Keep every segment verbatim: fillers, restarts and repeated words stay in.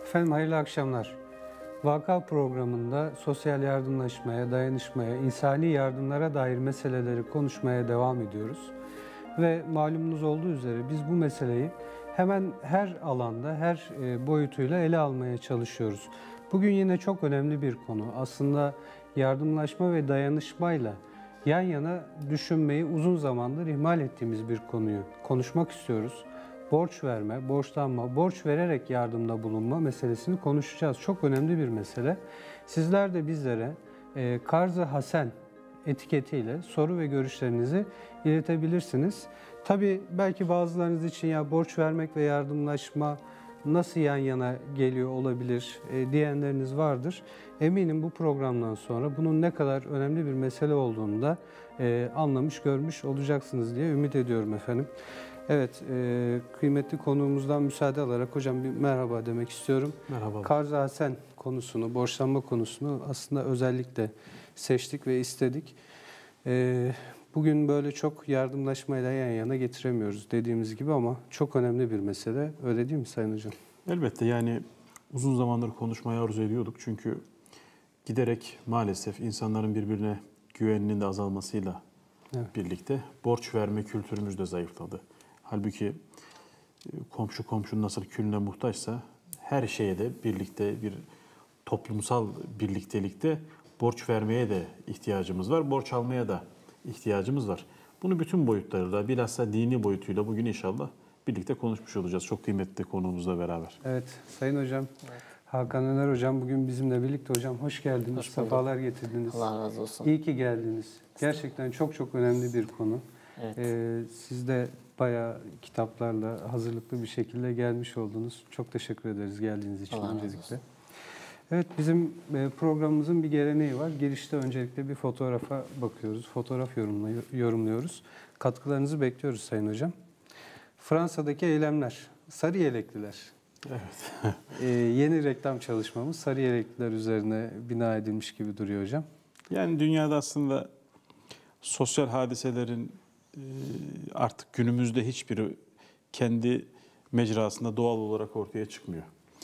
Efendim hayırlı akşamlar. Vaka programında sosyal yardımlaşmaya, dayanışmaya, insani yardımlara dair meseleleri konuşmaya devam ediyoruz. Ve malumunuz olduğu üzere biz bu meseleyi hemen her alanda, her boyutuyla ele almaya çalışıyoruz. Bugün yine çok önemli bir konu. Aslında yardımlaşma ve dayanışmayla yan yana düşünmeyi uzun zamandır ihmal ettiğimiz bir konuyu konuşmak istiyoruz. Borç verme, borçlanma, borç vererek yardımda bulunma meselesini konuşacağız. Çok önemli bir mesele. Sizler de bizlere e, Karz-ı Hasen etiketiyle soru ve görüşlerinizi iletebilirsiniz. Tabii belki bazılarınız için ya borç vermek ve yardımlaşma nasıl yan yana geliyor olabilir e, diyenleriniz vardır. Eminim bu programdan sonra bunun ne kadar önemli bir mesele olduğunu da e, anlamış, görmüş olacaksınız diye ümit ediyorum efendim. Evet, e, kıymetli konuğumuzdan müsaade alarak hocam bir merhaba demek istiyorum. Merhaba. Karz-ı Hasen konusunu, borçlanma konusunu aslında özellikle seçtik ve istedik. E, bugün böyle çok yardımlaşmayla yan yana getiremiyoruz dediğimiz gibi ama çok önemli bir mesele. Öyle değil mi Sayın Hocam? Elbette yani uzun zamandır konuşmayı arzu ediyorduk. Çünkü giderek maalesef insanların birbirine güveninin de azalmasıyla evet. birlikte borç verme kültürümüz de zayıfladı. Halbuki komşu komşunun nasıl külüne muhtaçsa her şeye de birlikte bir toplumsal birliktelikte borç vermeye de ihtiyacımız var. Borç almaya da ihtiyacımız var. Bunu bütün boyutlarıyla bilhassa dini boyutuyla bugün inşallah birlikte konuşmuş olacağız. Çok kıymetli konuğumuzla beraber. Evet Sayın Hocam, evet. Hakan Öner Hocam bugün bizimle birlikte. Hocam hoş geldiniz, hoş sefalar getirdiniz. Allah razı olsun. İyi ki geldiniz. Gerçekten çok çok önemli bir konu. Evet. Ee, siz de bayağı kitaplarla hazırlıklı bir şekilde gelmiş oldunuz. Çok teşekkür ederiz geldiğiniz için Allah öncelikle. Evet, bizim programımızın bir geleneği var. Girişte öncelikle bir fotoğrafa bakıyoruz. Fotoğraf yorumluyoruz. Katkılarınızı bekliyoruz Sayın Hocam. Fransa'daki eylemler, sarı yelekliler. Evet. ee, yeni reklam çalışmamız sarı yelekliler üzerine bina edilmiş gibi duruyor hocam. Yani dünyada aslında sosyal hadiselerin artık günümüzde hiçbiri kendi mecrasında doğal olarak ortaya çıkmıyor.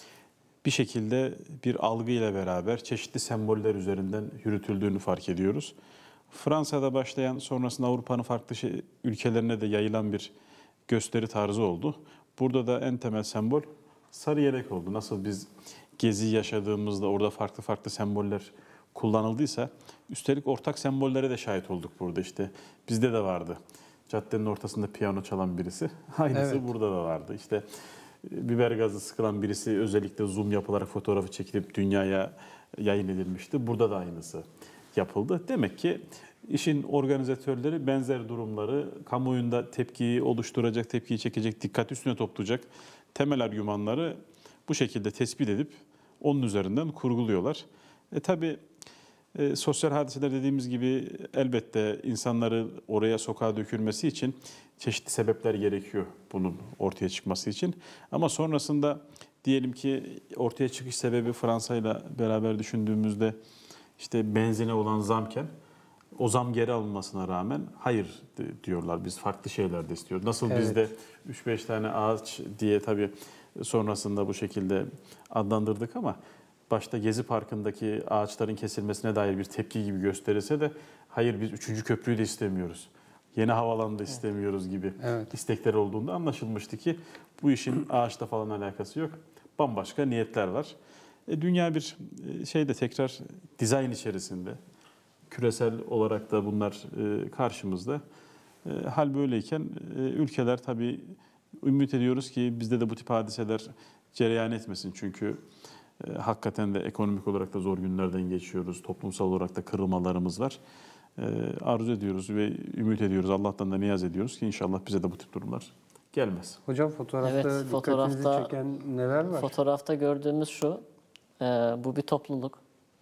Bir şekilde bir algıyla beraber çeşitli semboller üzerinden yürütüldüğünü fark ediyoruz. Fransa'da başlayan sonrasında Avrupa'nın farklı şey, ülkelerine de yayılan bir gösteri tarzı oldu. Burada da en temel sembol sarı yelek oldu. Nasıl biz Gezi yaşadığımızda orada farklı farklı semboller kullanıldıysa, üstelik ortak sembollere de şahit olduk burada işte. Bizde de vardı. Caddenin ortasında piyano çalan birisi. Aynısı evet. burada da vardı. İşte biber gazı sıkılan birisi özellikle zoom yapılarak fotoğrafı çekilip dünyaya yayın edilmişti. Burada da aynısı yapıldı. Demek ki işin organizatörleri benzer durumları kamuoyunda tepkiyi oluşturacak, tepkiyi çekecek, dikkat üstüne toplayacak temel argümanları bu şekilde tespit edip onun üzerinden kurguluyorlar. E tabii e, sosyal hadiseler dediğimiz gibi elbette insanları oraya sokağa dökülmesi için çeşitli sebepler gerekiyor bunun ortaya çıkması için. Ama sonrasında diyelim ki ortaya çıkış sebebi Fransa ile beraber düşündüğümüzde işte benzine olan zamken o zam geri alınmasına rağmen hayır diyorlar, biz farklı şeyler de istiyoruz. Nasıl evet. bizde üç beş tane ağaç diye tabii sonrasında bu şekilde adlandırdık ama başta Gezi Parkı'ndaki ağaçların kesilmesine dair bir tepki gibi gösterilse de hayır biz üçüncü köprüyü de istemiyoruz. Yeni havalanı da istemiyoruz gibi evet. istekler olduğunda anlaşılmıştı ki bu işin ağaçla falan alakası yok. Bambaşka niyetler var. E, dünya bir şeyde tekrar dizayn içerisinde. Küresel olarak da bunlar e, karşımızda. E, hal böyleyken e, ülkeler tabii ümit ediyoruz ki bizde de bu tip hadiseler cereyan etmesin. Çünkü e, hakikaten de ekonomik olarak da zor günlerden geçiyoruz. Toplumsal olarak da kırılmalarımız var. E, arzu ediyoruz ve ümit ediyoruz. Allah'tan da niyaz ediyoruz ki inşallah bize de bu tip durumlar gelmez. Hocam fotoğrafta evet, dikkatinizi fotoğrafta, çeken neler var? Fotoğrafta gördüğümüz şu, e, bu bir topluluk.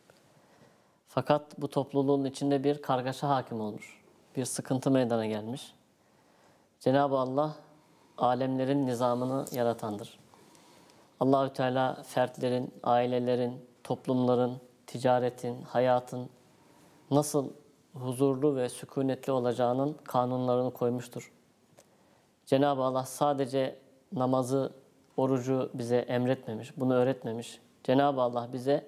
Fakat bu topluluğun içinde bir kargaşa hakim olmuş. Bir sıkıntı meydana gelmiş. Cenab-ı Allah alemlerin nizamını yaratandır. Allahü Teala fertlerin, ailelerin, toplumların, ticaretin, hayatın nasıl huzurlu ve sükunetli olacağının kanunlarını koymuştur. Cenab-ı Allah sadece namazı orucu bize emretmemiş, bunu öğretmemiş. Cenab-ı Allah bize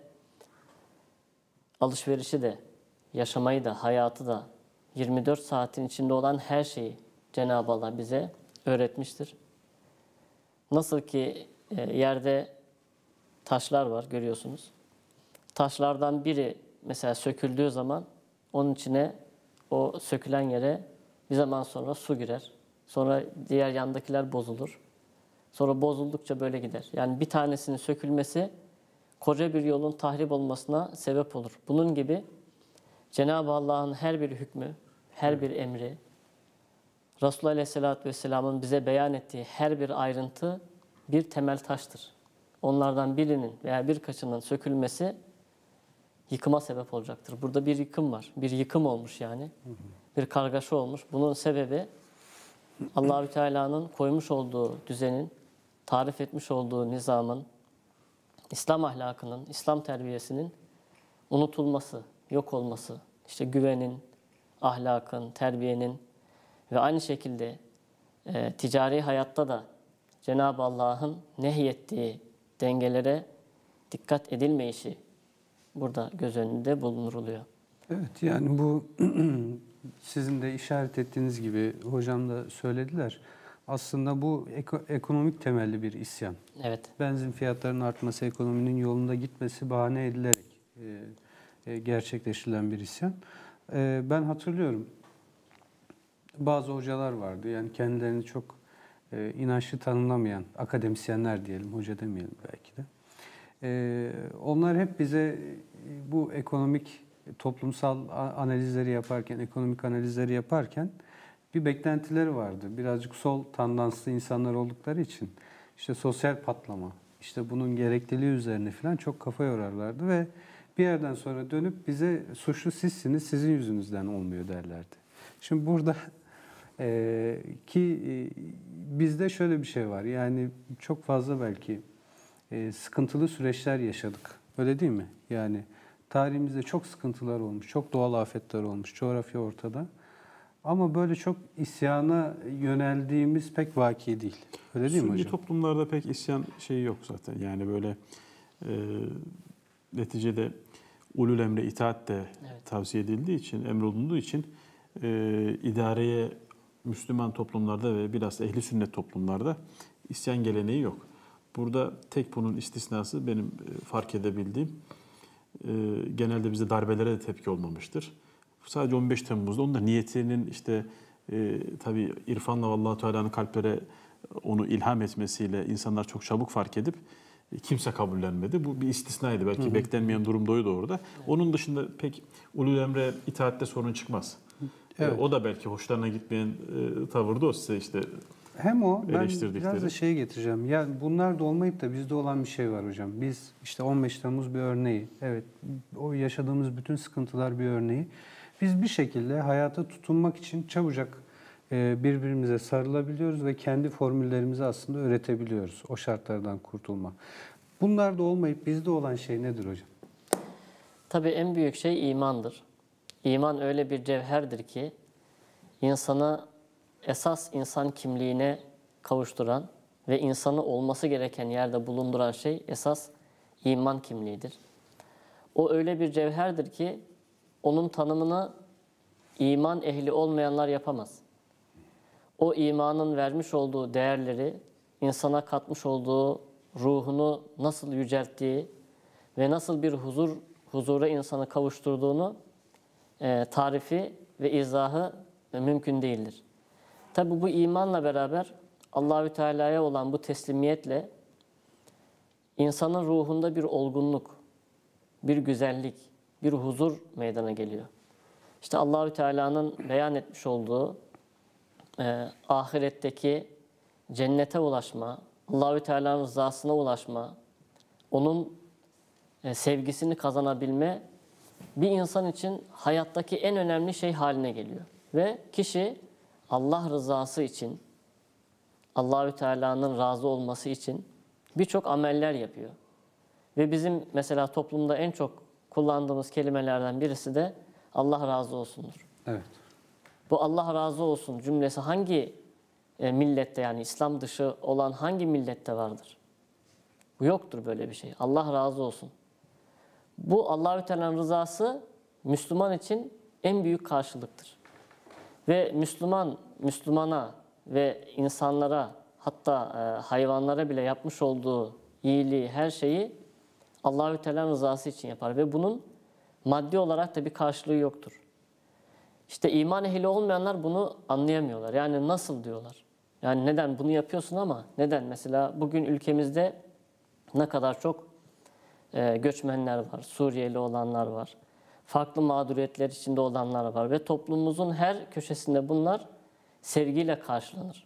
alışverişi de, yaşamayı da, hayatı da, yirmi dört saatin içinde olan her şeyi Cenab-ı Allah bize öğretmiştir. Nasıl ki e, yerde taşlar var, görüyorsunuz. Taşlardan biri mesela söküldüğü zaman onun içine, o sökülen yere bir zaman sonra su girer. Sonra diğer yandakiler bozulur. Sonra bozuldukça böyle gider. Yani bir tanesinin sökülmesi koca bir yolun tahrip olmasına sebep olur. Bunun gibi Cenab-ı Allah'ın her bir hükmü, her bir emri, Resulullah Aleyhisselatü Vesselam'ın bize beyan ettiği her bir ayrıntı bir temel taştır. Onlardan birinin veya birkaçının sökülmesi yıkıma sebep olacaktır. Burada bir yıkım var. Bir yıkım olmuş yani. Bir kargaşa olmuş. Bunun sebebi Allahü Teala'nın koymuş olduğu düzenin, tarif etmiş olduğu nizamın, İslam ahlakının, İslam terbiyesinin unutulması, yok olması, işte güvenin, ahlakın, terbiyenin ve aynı şekilde e, ticari hayatta da Cenab-ı Allah'ın nehyettiği dengelere dikkat edilmeyişi burada göz önünde bulunduruluyor. Evet, yani bu sizin de işaret ettiğiniz gibi hocam da söylediler. Aslında bu eko- ekonomik temelli bir isyan. Evet. Benzin fiyatlarının artması, ekonominin yolunda gitmesi bahane edilerek e, e, gerçekleştirilen bir isyan. E, ben hatırlıyorum, bazı hocalar vardı. Yani kendilerini çok e, inançlı tanımlamayan akademisyenler diyelim, hoca demeyelim belki de. E, onlar hep bize bu ekonomik, toplumsal analizleri yaparken, ekonomik analizleri yaparken bir beklentileri vardı. Birazcık sol tandanslı insanlar oldukları için işte sosyal patlama, işte bunun gerekliliği üzerine falan çok kafa yorarlardı ve bir yerden sonra dönüp bize suçlu sizsiniz, sizin yüzünüzden olmuyor derlerdi. Şimdi burada e, ki e, bizde şöyle bir şey var. Yani çok fazla belki e, sıkıntılı süreçler yaşadık. Öyle değil mi? Yani tarihimizde çok sıkıntılar olmuş, çok doğal afetler olmuş, coğrafya ortada. Ama böyle çok isyana yöneldiğimiz pek vaki değil. Öyle değil mi Sünni hocam? toplumlarda pek isyan şeyi yok zaten. Yani böyle e, neticede ulul emre itaat de Evet. tavsiye edildiği için, emrolunduğu için e, idareye Müslüman toplumlarda ve biraz ehli sünnet toplumlarda isyan geleneği yok. Burada tek bunun istisnası benim fark edebildiğim, e, genelde bizde darbelere de tepki olmamıştır. Sadece on beş Temmuz'da onun da niyetinin işte e, tabii irfanla Allah-u Teala'nın kalplere onu ilham etmesiyle insanlar çok çabuk fark edip e, kimse kabullenmedi. Bu bir istisnaydı. Belki hı hı. beklenmeyen durum doydu orada. Evet. Onun dışında pek ulul emre itaatte sorun çıkmaz. Evet. E, o da belki hoşlarına gitmeyen e, tavırda o size işte hem o, ben biraz da şeye getireceğim. Yani bunlar da olmayıp da bizde olan bir şey var hocam. Biz işte on beş Temmuz bir örneği. Evet, o yaşadığımız bütün sıkıntılar bir örneği. Biz bir şekilde hayata tutunmak için çabucak birbirimize sarılabiliyoruz ve kendi formüllerimizi aslında öğretebiliyoruz. O şartlardan kurtulma. Bunlar da olmayıp bizde olan şey nedir hocam? Tabii en büyük şey imandır. İman öyle bir cevherdir ki insanı esas insan kimliğine kavuşturan ve insanı olması gereken yerde bulunduran şey esas iman kimliğidir. O öyle bir cevherdir ki onun tanımını iman ehli olmayanlar yapamaz. O imanın vermiş olduğu değerleri, insana katmış olduğu ruhunu nasıl yücelttiği ve nasıl bir huzur huzura insanı kavuşturduğunu e, tarifi ve izahı mümkün değildir. Tabi bu imanla beraber Allahü Teala'ya olan bu teslimiyetle insanın ruhunda bir olgunluk, bir güzellik, bir huzur meydana geliyor. İşte Allahü Teala'nın beyan etmiş olduğu e, ahiretteki cennete ulaşma, Allahü Teala'nın rızasına ulaşma, onun e, sevgisini kazanabilme bir insan için hayattaki en önemli şey haline geliyor. Ve kişi Allah rızası için, Allahü Teala'nın razı olması için birçok ameller yapıyor. Ve bizim mesela toplumda en çok kullandığımız kelimelerden birisi de Allah razı olsundur. Evet. Bu Allah razı olsun cümlesi hangi e, millette, yani İslam dışı olan hangi millette vardır? Bu yoktur böyle bir şey. Allah razı olsun. Bu Allahü Teala'nın rızası Müslüman için en büyük karşılıktır. Ve Müslüman, Müslümana ve insanlara, hatta e, hayvanlara bile yapmış olduğu iyiliği, her şeyi Allahü Teala'nın rızası için yapar ve bunun maddi olarak da bir karşılığı yoktur. İşte iman ehli olmayanlar bunu anlayamıyorlar. Yani nasıl diyorlar? Yani neden bunu yapıyorsun ama neden? Mesela bugün ülkemizde ne kadar çok e, göçmenler var, Suriyeli olanlar var, farklı mağduriyetler içinde olanlar var ve toplumumuzun her köşesinde bunlar sevgiyle karşılanır.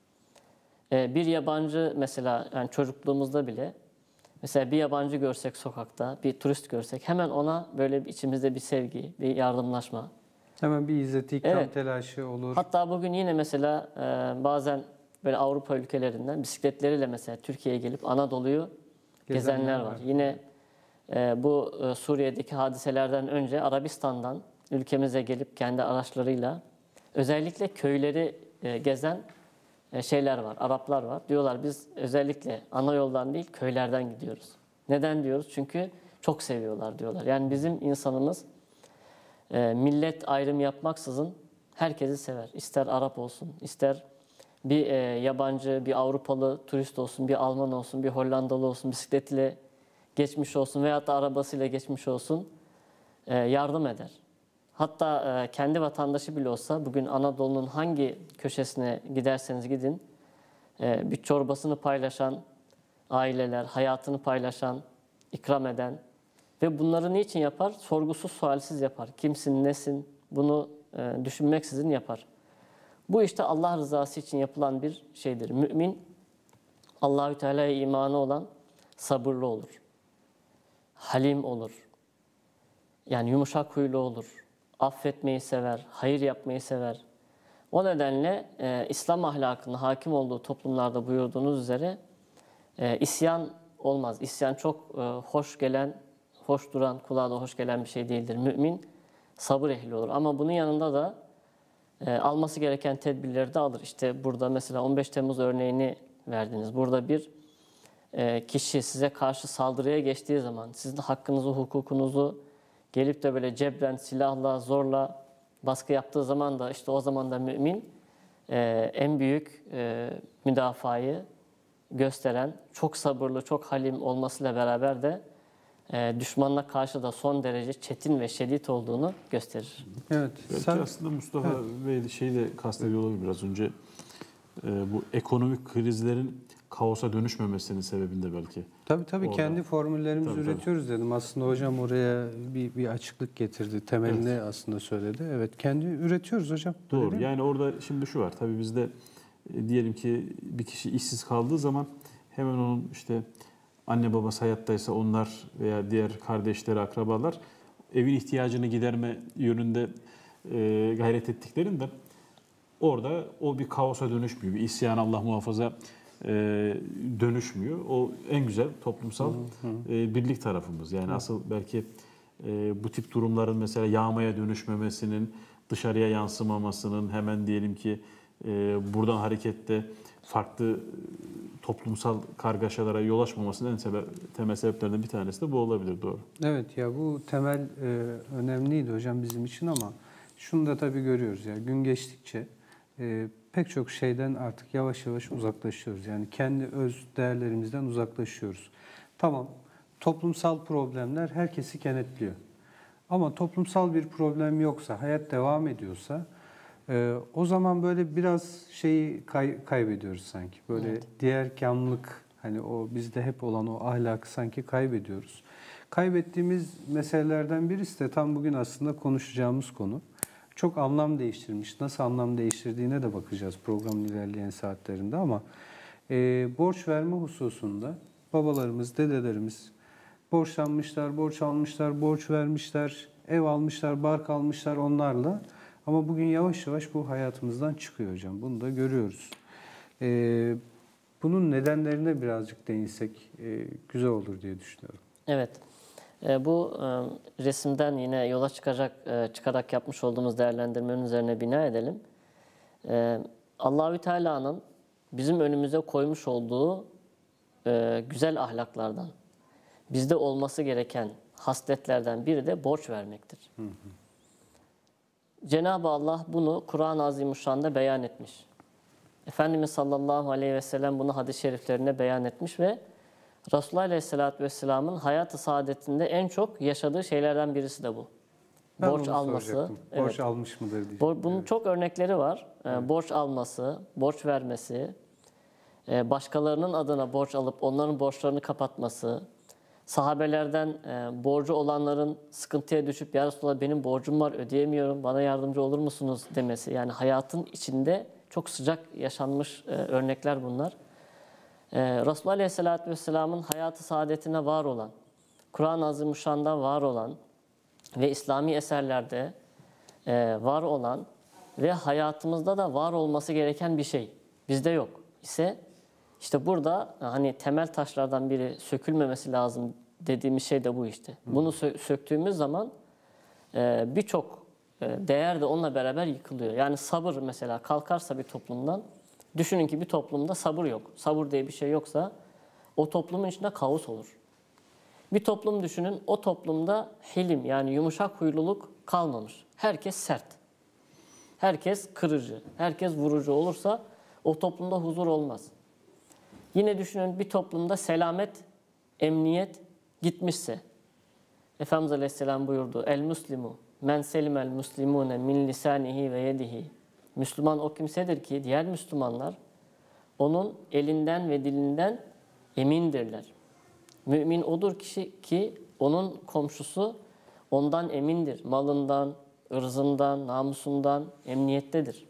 E, bir yabancı mesela, yani çocukluğumuzda bile mesela bir yabancı görsek sokakta, bir turist görsek hemen ona böyle içimizde bir sevgi, bir yardımlaşma. Hemen bir izzeti ikram Evet. telaşı olur. Hatta bugün yine mesela e, bazen böyle Avrupa ülkelerinden bisikletleriyle mesela Türkiye'ye gelip Anadolu'yu gezenler, Gezenler var. var. Yine e, bu e, Suriye'deki hadiselerden önce Arabistan'dan ülkemize gelip kendi araçlarıyla özellikle köyleri e, gezen e, şeyler var, Araplar var. Diyorlar biz özellikle ana yoldan değil köylerden gidiyoruz. Neden diyoruz? Çünkü çok seviyorlar diyorlar. Yani bizim insanımız e, millet ayrım yapmaksızın herkesi sever. İster Arap olsun, ister bir e, yabancı, bir Avrupalı turist olsun, bir Alman olsun, bir Hollandalı olsun, bisikletiyle geçmiş olsun veyahut da arabasıyla geçmiş olsun, e, yardım eder. Hatta e, kendi vatandaşı bile olsa bugün Anadolu'nun hangi köşesine giderseniz gidin, e, bir çorbasını paylaşan aileler, hayatını paylaşan, ikram eden ve bunları niçin yapar? Sorgusuz, sualsiz yapar. Kimsin, nesin? Bunu e, düşünmeksizin yapar. Bu işte Allah rızası için yapılan bir şeydir. Mümin, Allahü Teala'ya imanı olan sabırlı olur. Halim olur. Yani yumuşak huylu olur. Affetmeyi sever, hayır yapmayı sever. O nedenle e, İslam ahlakının hakim olduğu toplumlarda buyurduğunuz üzere e, isyan olmaz. İsyan çok e, hoş gelen, hoş duran, kulağa da hoş gelen bir şey değildir. Mümin sabır ehli olur. Ama bunun yanında da e, alması gereken tedbirleri de alır. İşte burada mesela on beş Temmuz örneğini verdiniz. Burada bir e, kişi size karşı saldırıya geçtiği zaman, sizin hakkınızı, hukukunuzu gelip de böyle cebren, silahla, zorla baskı yaptığı zaman da işte o zaman da mümin e, en büyük e, müdafayı gösteren, çok sabırlı, çok halim olmasıyla beraber de e, düşmanla karşı da son derece çetin ve şiddet olduğunu gösterir. Evet. Belki Sen, aslında Mustafa Bey şeyi de kastediyor olabilir biraz önce. Ee, bu ekonomik krizlerin kaosa dönüşmemesinin sebebinde belki. tabii tabii Orada. kendi formüllerimizi Tabii, üretiyoruz dedim. Aslında hocam oraya bir, bir açıklık getirdi. Temelini aslında söyledi. Evet, kendi üretiyoruz hocam. Öyle Doğru. değil mi? Yani orada şimdi şu var. Tabii bizde e, diyelim ki bir kişi işsiz kaldığı zaman hemen onun işte anne babası hayattaysa onlar veya diğer kardeşleri, akrabalar evin ihtiyacını giderme yönünde e, gayret ettiklerinden orada o bir kaosa dönüşmüyor. Bir isyan, Allah muhafaza, e, dönüşmüyor. O en güzel toplumsal e, birlik tarafımız. Yani asıl belki e, bu tip durumların mesela yağmaya dönüşmemesinin, dışarıya yansımamasının, hemen diyelim ki e, buradan hareketle farklı toplumsal kargaşalara yol açmamasının en sebe- temel sebeplerinden bir tanesi de bu olabilir, doğru. Evet ya, bu temel e, önemliydi hocam bizim için ama şunu da tabii görüyoruz ya, gün geçtikçe e, pek çok şeyden artık yavaş yavaş uzaklaşıyoruz. Yani kendi öz değerlerimizden uzaklaşıyoruz. Tamam, toplumsal problemler herkesi kenetliyor. Ama toplumsal bir problem yoksa, hayat devam ediyorsa e, o zaman böyle biraz şeyi kay- kaybediyoruz sanki. Böyle Evet. diğerkamlık, hani o bizde hep olan o ahlakı sanki kaybediyoruz. Kaybettiğimiz meselelerden birisi de tam bugün aslında konuşacağımız konu. Çok anlam değiştirmiş. Nasıl anlam değiştirdiğine de bakacağız programın ilerleyen saatlerinde ama e, borç verme hususunda babalarımız, dedelerimiz borçlanmışlar, borç almışlar, borç vermişler, ev almışlar, bark almışlar onlarla. Ama bugün yavaş yavaş bu hayatımızdan çıkıyor hocam. Bunu da görüyoruz. E, bunun nedenlerine birazcık değinsek e, güzel olur diye düşünüyorum. Evet. E, bu e, resimden yine yola çıkacak e, çıkarak yapmış olduğumuz değerlendirmenin üzerine bina edelim. E, Allahü Teala'nın bizim önümüze koymuş olduğu e, güzel ahlaklardan, bizde olması gereken hasletlerden biri de borç vermektir. Hı hı. Cenab-ı Allah bunu Kur'an-ı Azimuşşan'da beyan etmiş. Efendimiz sallallahu aleyhi ve sellem bunu hadis-i şeriflerine beyan etmiş ve Resulullah aleyhissalatü vesselamın hayat-ı saadetinde en çok yaşadığı şeylerden birisi de bu. Ben Borç onu alması. soracaktım. Evet. Borç almış mıdır diyeceğim. Bo- Bunun Evet. çok örnekleri var. Ee, Borç alması, borç vermesi, e, başkalarının adına borç alıp onların borçlarını kapatması, sahabelerden e, borcu olanların sıkıntıya düşüp "Ya Resulallah benim borcum var, ödeyemiyorum, bana yardımcı olur musunuz?" demesi. Yani hayatın içinde çok sıcak yaşanmış e, örnekler bunlar. E, Resulullah Aleyhisselatü Vesselam'ın hayatı saadetine var olan, Kur'an-ı Azimuşşan'da var olan ve İslami eserlerde e, var olan ve hayatımızda da var olması gereken bir şey bizde yok ise işte burada hani temel taşlardan biri sökülmemesi lazım dediğimiz şey de bu işte. Bunu sö- söktüğümüz zaman e, birçok e, değer de onunla beraber yıkılıyor. Yani sabır mesela kalkarsa bir toplumdan, düşünün ki bir toplumda sabır yok. Sabır diye bir şey yoksa o toplumun içinde kaos olur. Bir toplum düşünün, o toplumda hilim yani yumuşak huyluluk kalmamış. Herkes sert. Herkes kırıcı, herkes vurucu olursa o toplumda huzur olmaz. Yine düşünün bir toplumda selamet, emniyet gitmişse. Efendimiz Aleyhisselam buyurdu. El muslimu men selimel muslimune min lisanihi ve yedihi. Müslüman o kimsedir ki diğer Müslümanlar onun elinden ve dilinden emindirler. Mümin odur kişi ki onun komşusu ondan emindir. Malından, ırzından, namusundan emniyettedir.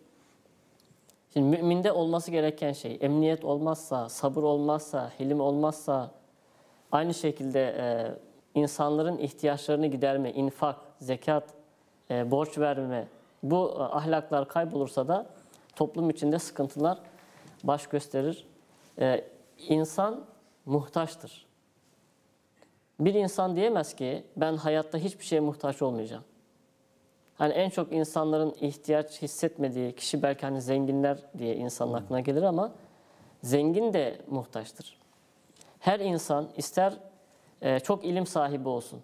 Şimdi müminde olması gereken şey, emniyet olmazsa, sabır olmazsa, hilim olmazsa, aynı şekilde e, insanların ihtiyaçlarını giderme, infak, zekat, e, borç verme, bu e, ahlaklar kaybolursa da toplum içinde sıkıntılar baş gösterir. E, insan muhtaçtır. Bir insan diyemez ki ben hayatta hiçbir şeye muhtaç olmayacağım. Hani en çok insanların ihtiyaç hissetmediği kişi belki hani zenginler diye insanın aklına gelir ama zengin de muhtaçtır. Her insan ister e, çok ilim sahibi olsun,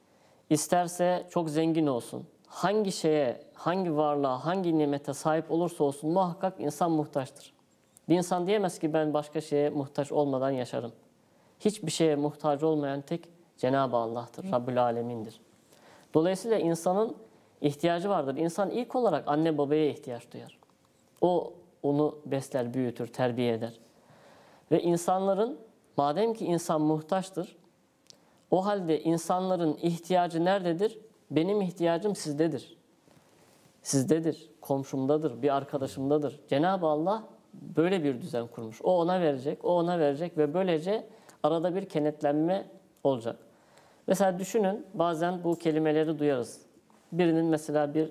isterse çok zengin olsun. Hangi şeye, hangi varlığa, hangi nimete sahip olursa olsun muhakkak insan muhtaçtır. Bir insan diyemez ki ben başka şeye muhtaç olmadan yaşarım. Hiçbir şeye muhtaç olmayan tek Cenab-ı Allah'tır, Rabbül Alemin'dir. Dolayısıyla insanın ihtiyacı vardır. İnsan ilk olarak anne babaya ihtiyaç duyar. O onu besler, büyütür, terbiye eder. Ve insanların, madem ki insan muhtaçtır, o halde insanların ihtiyacı nerededir? Benim ihtiyacım sizdedir. Sizdedir, komşumdadır, bir arkadaşımdadır. Cenab-ı Allah böyle bir düzen kurmuş. O ona verecek, o ona verecek ve böylece arada bir kenetlenme olacak. Mesela düşünün, bazen bu kelimeleri duyarız. Birinin mesela bir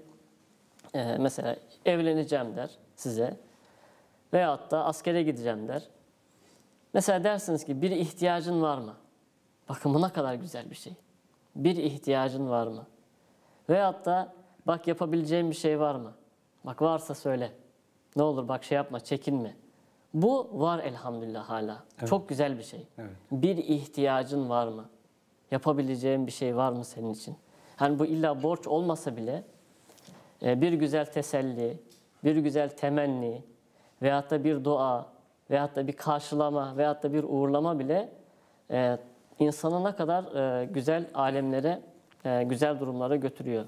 e, mesela evleneceğim der size veyahut da askere gideceğim der. Mesela dersiniz ki bir ihtiyacın var mı? Bakın bu ne kadar güzel bir şey. Bir ihtiyacın var mı? Veyahut da bak yapabileceğin bir şey var mı? Bak varsa söyle. Ne olur bak şey yapma, çekinme. Bu var elhamdülillah hala. Evet. Çok güzel bir şey. Evet. Bir ihtiyacın var mı? Yapabileceğin bir şey var mı senin için? Hani bu illa borç olmasa bile bir güzel teselli, bir güzel temenni veyahut da bir dua veyahut da bir karşılama veyahut da bir uğurlama bile insanı ne kadar güzel alemlere, güzel durumlara götürüyor.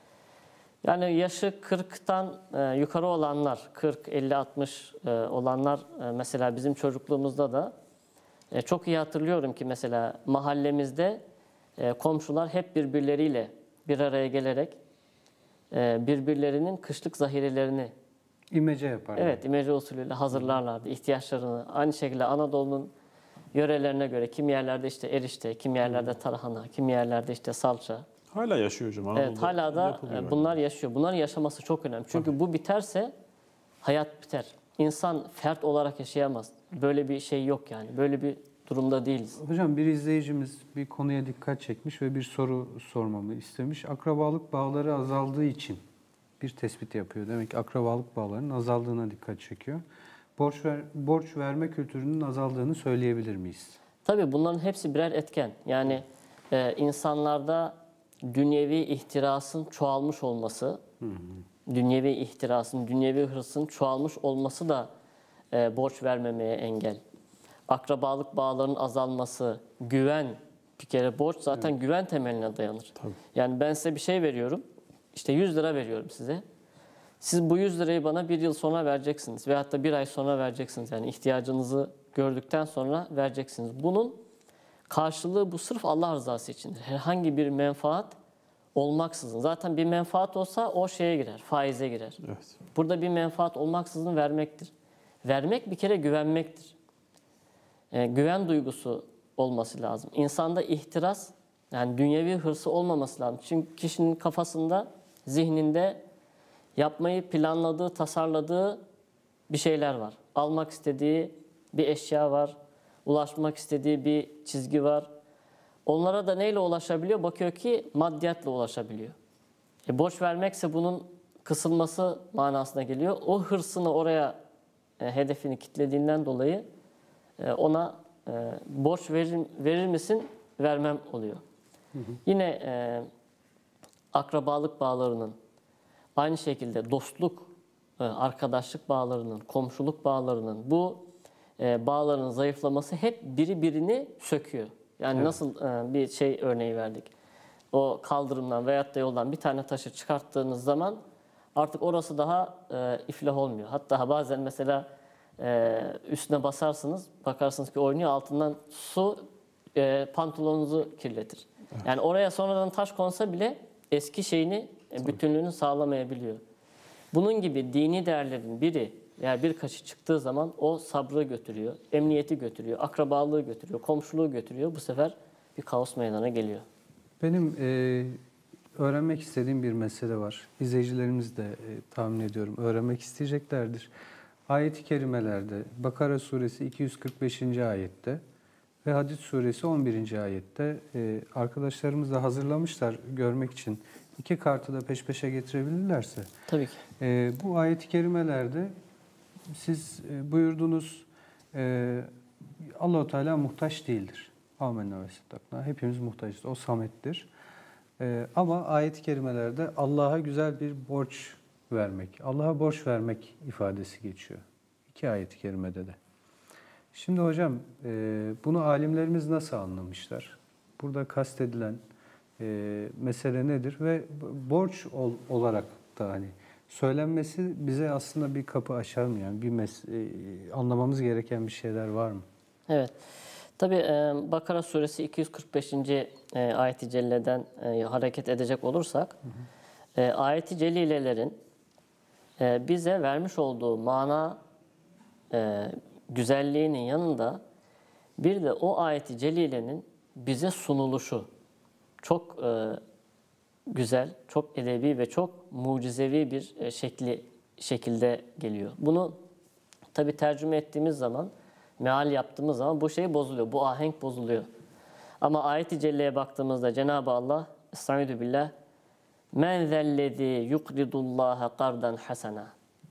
Yani yaşı kırktan yukarı olanlar, kırk, elli, altmış olanlar mesela bizim çocukluğumuzda da çok iyi hatırlıyorum ki mesela mahallemizde komşular hep birbirleriyle bir araya gelerek birbirlerinin kışlık zahirelerini İmece yaparlar. evet imece usulüyle hazırlarlardı ihtiyaçlarını. Aynı şekilde Anadolu'nun yörelerine göre kim yerlerde işte erişte, kim yerlerde tarhana, kim yerlerde işte salça. Hala yaşıyor hocam. Evet, Anadolu'da hala da yapılıyor bunlar yaşıyor. Bunların yaşaması çok önemli. Çünkü Tabii. bu biterse hayat biter. İnsan fert olarak yaşayamaz. Böyle bir şey yok yani. Böyle bir durumda değiliz. Hocam bir izleyicimiz bir konuya dikkat çekmiş ve bir soru sormamı istemiş. Akrabalık bağları azaldığı için bir tespit yapıyor. Demek ki akrabalık bağlarının azaldığına dikkat çekiyor. Borç ver, borç verme kültürünün azaldığını söyleyebilir miyiz? Tabii bunların hepsi birer etken. Yani e, insanlarda dünyevi ihtirasın çoğalmış olması, hı hı. dünyevi ihtirasın, dünyevi hırsın çoğalmış olması da e, borç vermemeye engel. Akrabalık bağlarının azalması, güven, bir kere borç zaten evet. güven temeline dayanır. Tabii. Yani ben size bir şey veriyorum, işte yüz lira veriyorum size. Siz bu yüz lirayı bana bir yıl sonra vereceksiniz veyahut da bir ay sonra vereceksiniz. Yani ihtiyacınızı gördükten sonra vereceksiniz. Bunun karşılığı bu sırf Allah rızası içindir. Herhangi bir menfaat olmaksızın. Zaten bir menfaat olsa o şeye girer, faize girer. Evet. Burada bir menfaat olmaksızın vermektir. Vermek bir kere güvenmektir. E, güven duygusu olması lazım. İnsanda ihtiras, yani dünyevi hırsı olmaması lazım. Çünkü kişinin kafasında, zihninde yapmayı planladığı, tasarladığı bir şeyler var. Almak istediği bir eşya var. Ulaşmak istediği bir çizgi var. Onlara da neyle ulaşabiliyor? Bakıyor ki maddiyatla ulaşabiliyor. E, borç vermekse bunun kısılması manasına geliyor. O hırsını oraya, e, hedefini kilitlediğinden dolayı e, ona e, borç verir, verir misin? Vermem oluyor. Hı hı. Yine e, akrabalık bağlarının, aynı şekilde dostluk, arkadaşlık bağlarının, komşuluk bağlarının, bu bağların zayıflaması hep biri birini söküyor. Yani evet. nasıl bir şey örneği verdik. O kaldırımdan veyahut da yoldan bir tane taşı çıkarttığınız zaman artık orası daha iflah olmuyor. Hatta bazen mesela üstüne basarsınız, bakarsınız ki oynuyor, altından su pantolonunuzu kirletir. Evet. Yani oraya sonradan taş konsa bile eski şeyini, Tabii. bütünlüğünü sağlamayabiliyor. Bunun gibi dini değerlerin biri veya birkaçı çıktığı zaman o sabrı götürüyor, emniyeti götürüyor, akrabalığı götürüyor, komşuluğu götürüyor. Bu sefer bir kaos meydana geliyor. Benim e, öğrenmek istediğim bir mesele var. İzleyicilerimiz de e, tahmin ediyorum öğrenmek isteyeceklerdir. Ayet-i kerimelerde Bakara suresi iki yüz kırk beşinci ayette ve Hadid suresi on birinci ayette e, arkadaşlarımız da hazırlamışlar görmek için. İki kartı da peş peşe getirebilirlerse. Tabii ki. E, bu ayet-i kerimelerde siz e, buyurdunuz e, Allah-u Teala muhtaç değildir. Amenna ve sıddakna. Hepimiz muhtaçız. O samettir. E, ama ayet-i kerimelerde Allah'a güzel bir borç vermek, Allah'a borç vermek ifadesi geçiyor. İki ayet-i kerimede de. Şimdi hocam e, bunu alimlerimiz nasıl anlamışlar? Burada kastedilen e, mesele nedir ve borç ol, olarak da hani söylenmesi bize aslında bir kapı açar mı? Yani bir mes- e, anlamamız gereken bir şeyler var mı? Evet. Tabii e, Bakara suresi iki yüz kırk beşinci E, ayet-i celleden e, hareket edecek olursak, hı hı. E, ayet-i celilelerin e, bize vermiş olduğu mana e, güzelliğinin yanında bir de o ayet-i celilenin bize sunuluşu çok e, güzel, çok edebi ve çok mucizevi bir e, şekli şekilde geliyor. Bunu tabii tercüme ettiğimiz zaman, meal yaptığımız zaman bu şey bozuluyor, bu ahenk bozuluyor. Ama ayet-i celleye baktığımızda Cenab-ı Allah, Estaizu billah, men zellezî yukridullâhe kardan hasena.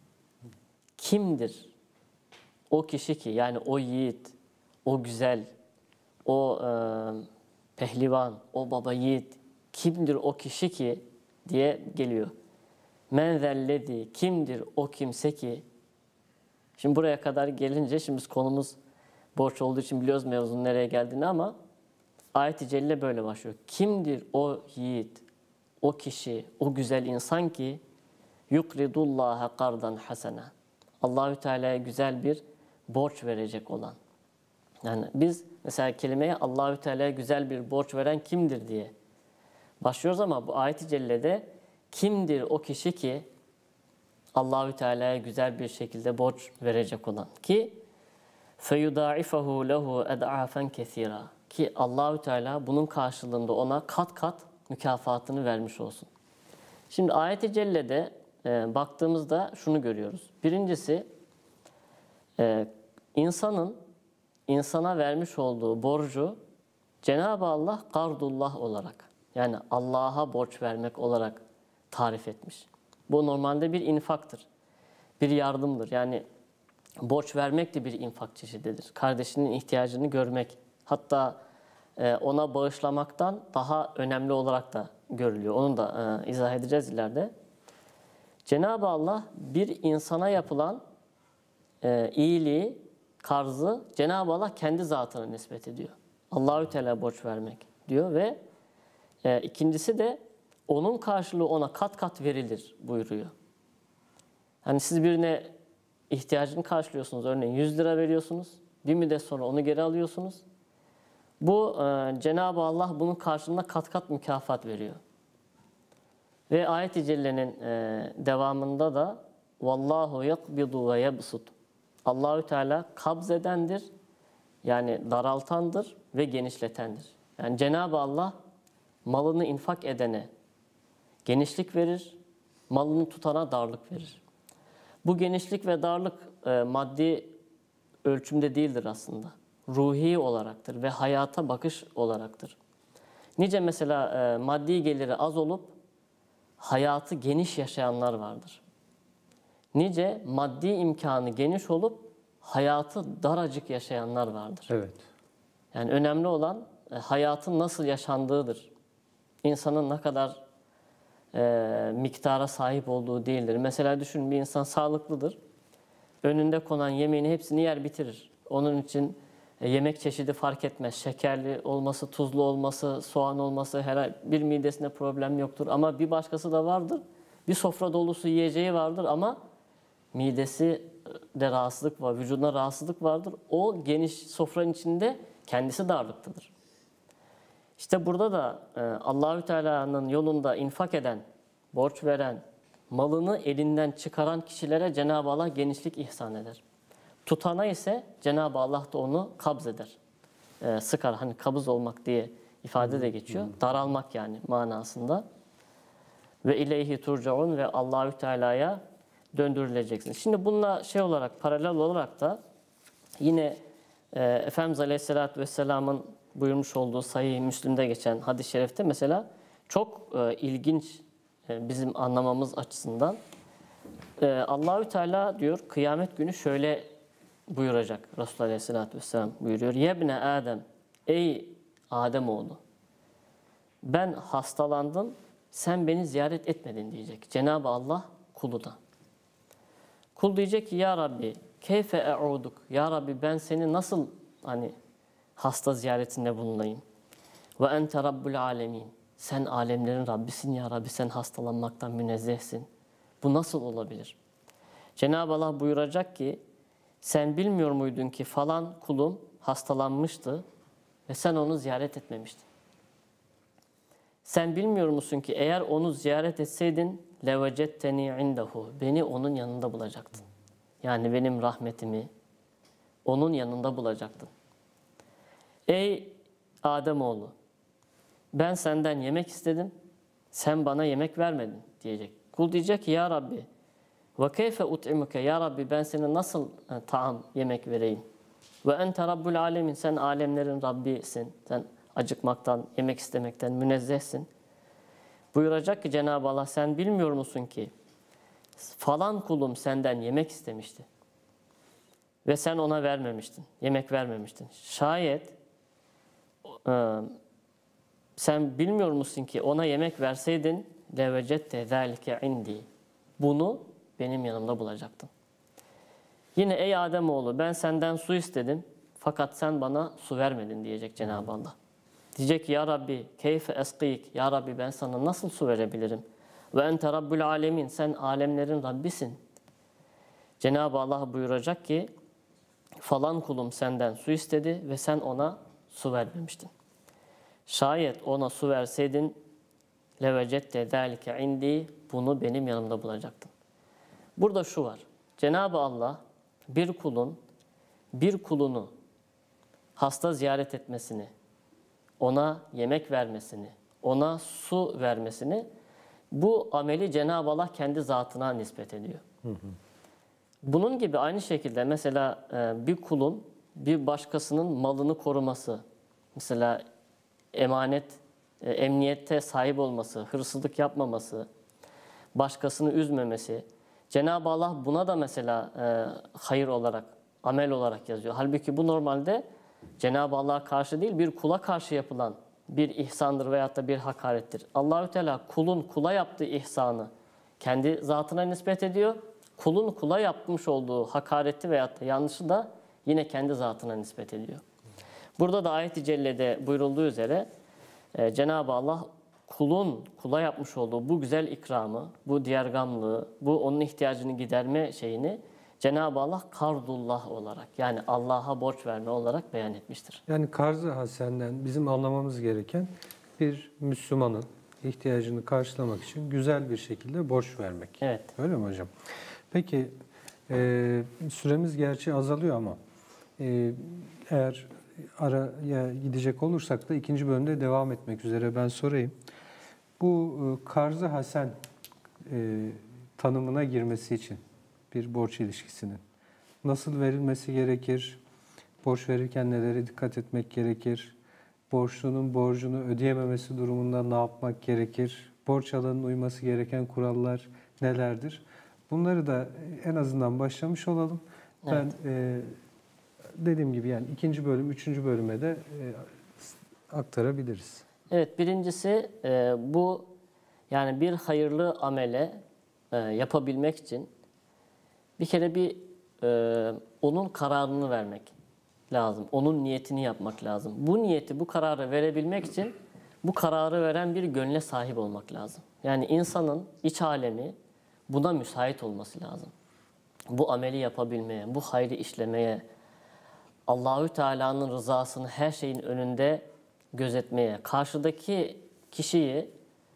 Kimdir o kişi ki, yani o yiğit, o güzel, o e, pehlivan, o baba yiğit, kimdir o kişi ki diye geliyor. Men zellezî, kimdir o kimse ki. Şimdi buraya kadar gelince, şimdi biz konumuz borç olduğu için biliyoruz mevzunun nereye geldiğini, ama ayet-i celle böyle başlıyor. Kimdir o yiğit, o kişi, o güzel insan ki yukridullâhe kardan hasena. Allahü Teala'ya güzel bir borç verecek olan. Yani biz mesela kelimeye Allahü Teala'ya güzel bir borç veren kimdir diye başlıyoruz, ama bu ayet-i cellede kimdir o kişi ki Allahü Teala'ya güzel bir şekilde borç verecek olan ki feyudaifahu lehu ed'afen kesira, ki Allahü Teala bunun karşılığında ona kat kat mükafatını vermiş olsun. Şimdi ayet-i cellede e, baktığımızda şunu görüyoruz. Birincisi, e, insanın insana vermiş olduğu borcu Cenab-ı Allah kardullah olarak, yani Allah'a borç vermek olarak tarif etmiş. Bu normalde bir infaktır, bir yardımdır. Yani borç vermek de bir infak çeşididir. Kardeşinin ihtiyacını görmek Hatta e, ona bağışlamaktan daha önemli olarak da görülüyor. Onu da e, izah edeceğiz ileride. Cenab-ı Allah bir insana yapılan e, iyiliği, karzı Cenab-ı Allah kendi zatına nispet ediyor. Allahü Teala borç vermek diyor ve e, ikincisi de onun karşılığı ona kat kat verilir buyuruyor. Hani siz birine ihtiyacını karşılıyorsunuz. Örneğin yüz lira veriyorsunuz. Bir müddet sonra onu geri alıyorsunuz. Bu e, Cenab-ı Allah bunun karşılığında kat kat mükafat veriyor. Ve ayet-i cellenin e, devamında da Vallahu yakbidu ve yebsut. Allahü Teala kabzedendir. Yani daraltandır ve genişletendir. Yani Cenab-ı Allah malını infak edene genişlik verir, malını tutana darlık verir. Bu genişlik ve darlık e, maddi ölçümde değildir aslında. Ruhi olaraktır ve hayata bakış olaraktır. Nice mesela e, maddi geliri az olup hayatı geniş yaşayanlar vardır. Nice maddi imkanı geniş olup hayatı daracık yaşayanlar vardır. Evet. Yani önemli olan e, hayatın nasıl yaşandığıdır. İnsanın ne kadar e, miktara sahip olduğu değildir. Mesela düşünün, bir insan sağlıklıdır. Önünde konan yemeğini hepsini yer bitirir. Onun için e, yemek çeşidi fark etmez. Şekerli olması, tuzlu olması, soğan olması, her bir midesinde problem yoktur. Ama bir başkası da vardır. Bir sofra dolusu yiyeceği vardır ama midesi de rahatsızlık var, vücuduna rahatsızlık vardır. O geniş sofranın içinde kendisi darlıktadır. İşte burada da e, Allahü Teala'nın yolunda infak eden, borç veren, malını elinden çıkaran kişilere Cenab-ı Allah genişlik ihsan eder. Tutana ise Cenab-ı Allah da onu kabz eder. E, sıkar, hani kabız olmak diye ifade de geçiyor. Daralmak yani manasında. Ve ileyhi turcaun, ve Allahü Teala'ya döndürüleceksiniz. Şimdi bununla şey olarak, paralel olarak da yine e, Efendimiz Aleyhisselatü Vesselam'ın buyurmuş olduğu Sahih Müslim'de geçen hadis-i şerifte mesela çok e, ilginç e, bizim anlamamız açısından e, Allahü Teala diyor kıyamet günü şöyle buyuracak. Resulullah Aleyhisselatü Vesselam buyuruyor. Yebne Adem, ey Ademoğlu, ben hastalandım, sen beni ziyaret etmedin diyecek Cenab-ı Allah kuluna. Kul diyecek ki ya Rabbi keyfe e'uduk, ya Rabbi ben seni nasıl hani hasta ziyaretinde bulunayım. Ve ente rabbul alemin, sen alemlerin Rabbisin ya Rabbi, sen hastalanmaktan münezzehsin. Bu nasıl olabilir? Cenab-ı Allah buyuracak ki sen bilmiyor muydun ki falan kulum hastalanmıştı ve sen onu ziyaret etmemiştin. Sen bilmiyor musun ki eğer onu ziyaret etseydin levecetteni indehu, beni onun yanında bulacaktın. Yani benim rahmetimi onun yanında bulacaktın. Ey Ademoğlu, ben senden yemek istedim, sen bana yemek vermedin diyecek. Kul diyecek ki ya Rabbi ve keyfe ut'imuke, ya Rabbi ben sana nasıl e, taam, yemek vereyim. Ve ente rabbul alemin, sen alemlerin Rabbisin. Sen acıkmaktan, yemek istemekten münezzehsin. Buyuracak ki Cenab-ı Allah sen bilmiyor musun ki falan kulum senden yemek istemişti ve sen ona vermemiştin, yemek vermemiştin. Şayet e, sen bilmiyor musun ki ona yemek verseydin levecette zâlike indi, bunu benim yanımda bulacaktın. Yine ey Ademoğlu ben senden su istedim fakat sen bana su vermedin diyecek Cenab-ı Allah. Diyecek ki ya Rabbi keyfe eskik, ya Rabbi ben sana nasıl su verebilirim? Ve ente rabbul alemin, sen alemlerin Rabbisin. Cenab-ı Allah buyuracak ki falan kulum senden su istedi ve sen ona su vermemiştin. Şayet ona su verseydin levecette zâlike indi, bunu benim yanımda bulacaktın. Burada şu var. Cenab-ı Allah bir kulun bir kulunu hasta ziyaret etmesini, ona yemek vermesini, ona su vermesini, bu ameli Cenab-ı Allah kendi zatına nispet ediyor. Hı hı. Bunun gibi aynı şekilde mesela bir kulun bir başkasının malını koruması, mesela emanet, emniyette sahip olması, hırsızlık yapmaması, başkasını üzmemesi, Cenab-ı Allah buna da mesela hayır olarak, amel olarak yazıyor. Halbuki bu normalde Cenab-ı Allah'a karşı değil, bir kula karşı yapılan bir ihsandır veyahut da bir hakarettir. Allahü Teala kulun kula yaptığı ihsanı kendi zatına nispet ediyor. Kulun kula yapmış olduğu hakareti veyahut da yanlışı da yine kendi zatına nispet ediyor. Burada da ayet-i cellede buyurulduğu üzere e, Cenab-ı Allah kulun kula yapmış olduğu bu güzel ikramı, bu diyargamlığı, bu onun ihtiyacını giderme şeyini Cenab-ı Allah kardullah olarak, yani Allah'a borç verme olarak beyan etmiştir. Yani karz-ı hasenden bizim anlamamız gereken bir Müslümanın ihtiyacını karşılamak için güzel bir şekilde borç vermek. Evet. Öyle mi hocam? Peki e, süremiz gerçi azalıyor ama e, eğer araya gidecek olursak da ikinci bölümde devam etmek üzere ben sorayım. Bu e, karz-ı hasen e, tanımına girmesi için bir borç ilişkisinin nasıl verilmesi gerekir? Borç verirken nelere dikkat etmek gerekir? Borçlunun borcunu ödeyememesi durumunda ne yapmak gerekir? Borç alanın uyması gereken kurallar nelerdir? Bunları da en azından başlamış olalım. Evet. Ben e, dediğim gibi yani ikinci bölüm, üçüncü bölüme de e, aktarabiliriz. Evet, birincisi e, bu yani bir hayırlı amele e, yapabilmek için bir kere bir e, onun kararını vermek lazım. Onun niyetini yapmak lazım. Bu niyeti, bu kararı verebilmek için bu kararı veren bir gönle sahip olmak lazım. Yani insanın iç alemi buna müsait olması lazım. Bu ameli yapabilmeye, bu hayrı işlemeye, Allahü Teala'nın rızasını her şeyin önünde gözetmeye, karşıdaki kişiyi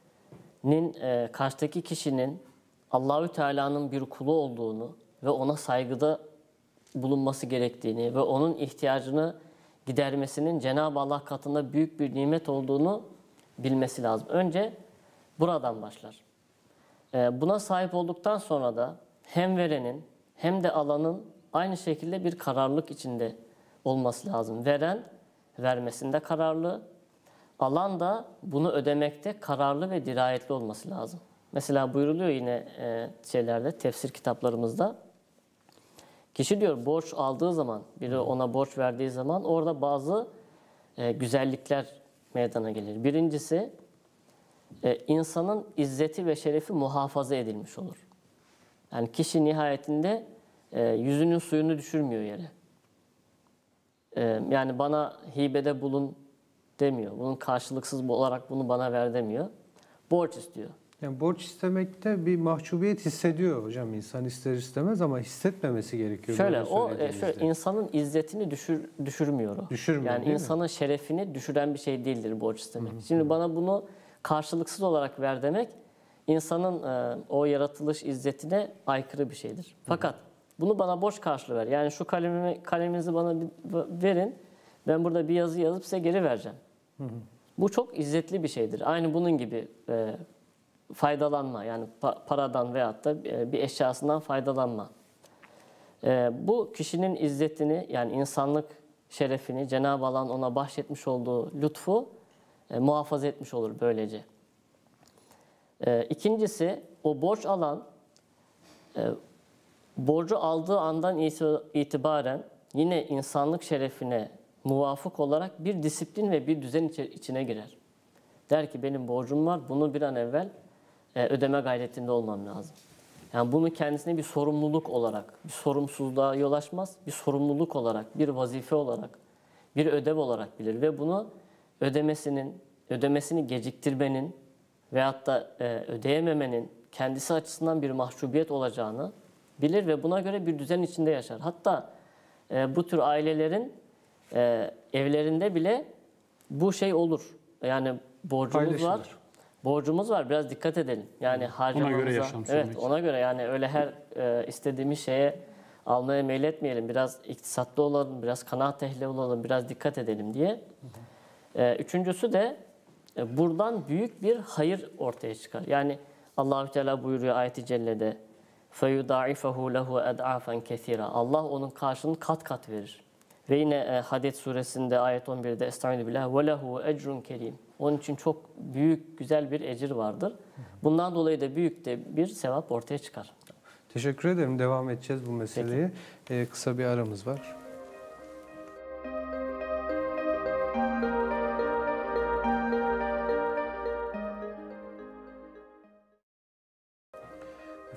nin e, karşıdaki kişinin Allahü Teala'nın bir kulu olduğunu ve ona saygıda bulunması gerektiğini ve onun ihtiyacını gidermesinin Cenab-ı Allah katında büyük bir nimet olduğunu bilmesi lazım. Önce buradan başlar. E, buna sahip olduktan sonra da hem verenin hem de alanın aynı şekilde bir kararlılık içinde olması lazım. Veren vermesinde kararlı, alan da bunu ödemekte kararlı ve dirayetli olması lazım. Mesela buyuruluyor yine e, şeylerde, tefsir kitaplarımızda. Kişi diyor borç aldığı zaman, biri ona borç verdiği zaman orada bazı e, güzellikler meydana gelir. Birincisi, e, insanın izzeti ve şerefi muhafaza edilmiş olur. Yani kişi nihayetinde e, yüzünün suyunu düşürmüyor yere. E, yani bana hibede bulun demiyor. Bunun karşılıksız olarak bunu bana ver demiyor. Borç istiyor. Yani borç istemekte bir mahcubiyet hissediyor hocam insan ister istemez ama hissetmemesi gerekiyor. Şöyle o e, şöyle insanın izzetini düşür, düşürmüyor o. Düşürmüyor, yani değil insanın mi? şerefini düşüren bir şey değildir borç istemek. Şimdi bana bunu karşılıksız olarak ver demek insanın e, o yaratılış izzetine aykırı bir şeydir. Fakat bunu bana borç karşılığı ver. Yani şu kalemimi kaleminizi bana bir, verin. Ben burada bir yazı yazıp size geri vereceğim. Hı hı. Bu çok izzetli bir şeydir. Aynı bunun gibi e, faydalanma, yani pa- paradan veyahut da e, bir eşyasından faydalanma. E, bu kişinin izzetini, yani insanlık şerefini Cenab-ı Allah'ın ona bahşetmiş olduğu lütfu e, muhafaza etmiş olur böylece. E, ikincisi, o borç alan e, borcu aldığı andan itibaren yine insanlık şerefine muvafık olarak bir disiplin ve bir düzen içine girer. Der ki benim borcum var, bunu bir an evvel e, ödeme gayretinde olmam lazım. Yani bunu kendisine bir sorumluluk olarak, bir sorumsuzluğa yol açmaz, bir sorumluluk olarak, bir vazife olarak, bir ödev olarak bilir ve bunu ödemesinin, ödemesini geciktirmenin veyahut da e, ödeyememenin kendisi açısından bir mahcubiyet olacağını bilir ve buna göre bir düzen içinde yaşar. Hatta e, bu tür ailelerin e, evlerinde bile bu şey olur. Yani borcumuz var. Borcumuz var. Biraz dikkat edelim. Yani harcamamıza. Ona göre yaşam sürmek. Evet, ona göre yani öyle her e, istediğimiz şeye almaya meyletmeyelim. Biraz iktisatlı olalım, biraz kanaat ehli olalım, biraz dikkat edelim diye. E, üçüncüsü de e, buradan büyük bir hayır ortaya çıkar. Yani Allahü Teala buyuruyor ayet-i cellede فَيُدَعِفَهُ لَهُ اَدْعَافًا كَثِيرًا. Allah onun karşılığını kat kat verir. Ve yine e, Hadid suresinde ayet on birde Estaizu billah وَلَهُ اَجْرٌ kerim. Onun için çok büyük, güzel bir ecir vardır. Bundan dolayı da büyük de bir sevap ortaya çıkar. Teşekkür ederim. Devam edeceğiz bu meseleye. Ee, kısa bir aramız var.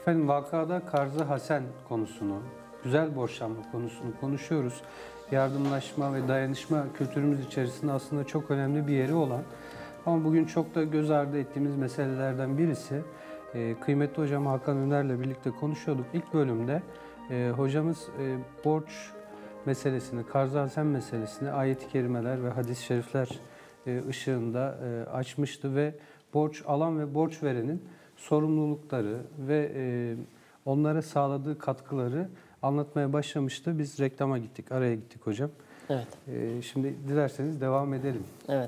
Efendim vakada karzı hasen konusunu, güzel borçlanma konusunu konuşuyoruz. Yardımlaşma ve dayanışma kültürümüz içerisinde aslında çok önemli bir yeri olan ama bugün çok da göz ardı ettiğimiz meselelerden birisi. Ee, kıymetli hocam Hakan Üner'le birlikte konuşuyorduk. İlk bölümde e, hocamız e, borç meselesini, karzı hasen meselesini ayet-i kerimeler ve hadis-i şerifler e, ışığında e, açmıştı ve borç alan ve borç verenin sorumlulukları ve e, onlara sağladığı katkıları anlatmaya başlamıştı. Biz reklama gittik, araya gittik hocam. Evet. E, şimdi dilerseniz devam edelim. Evet.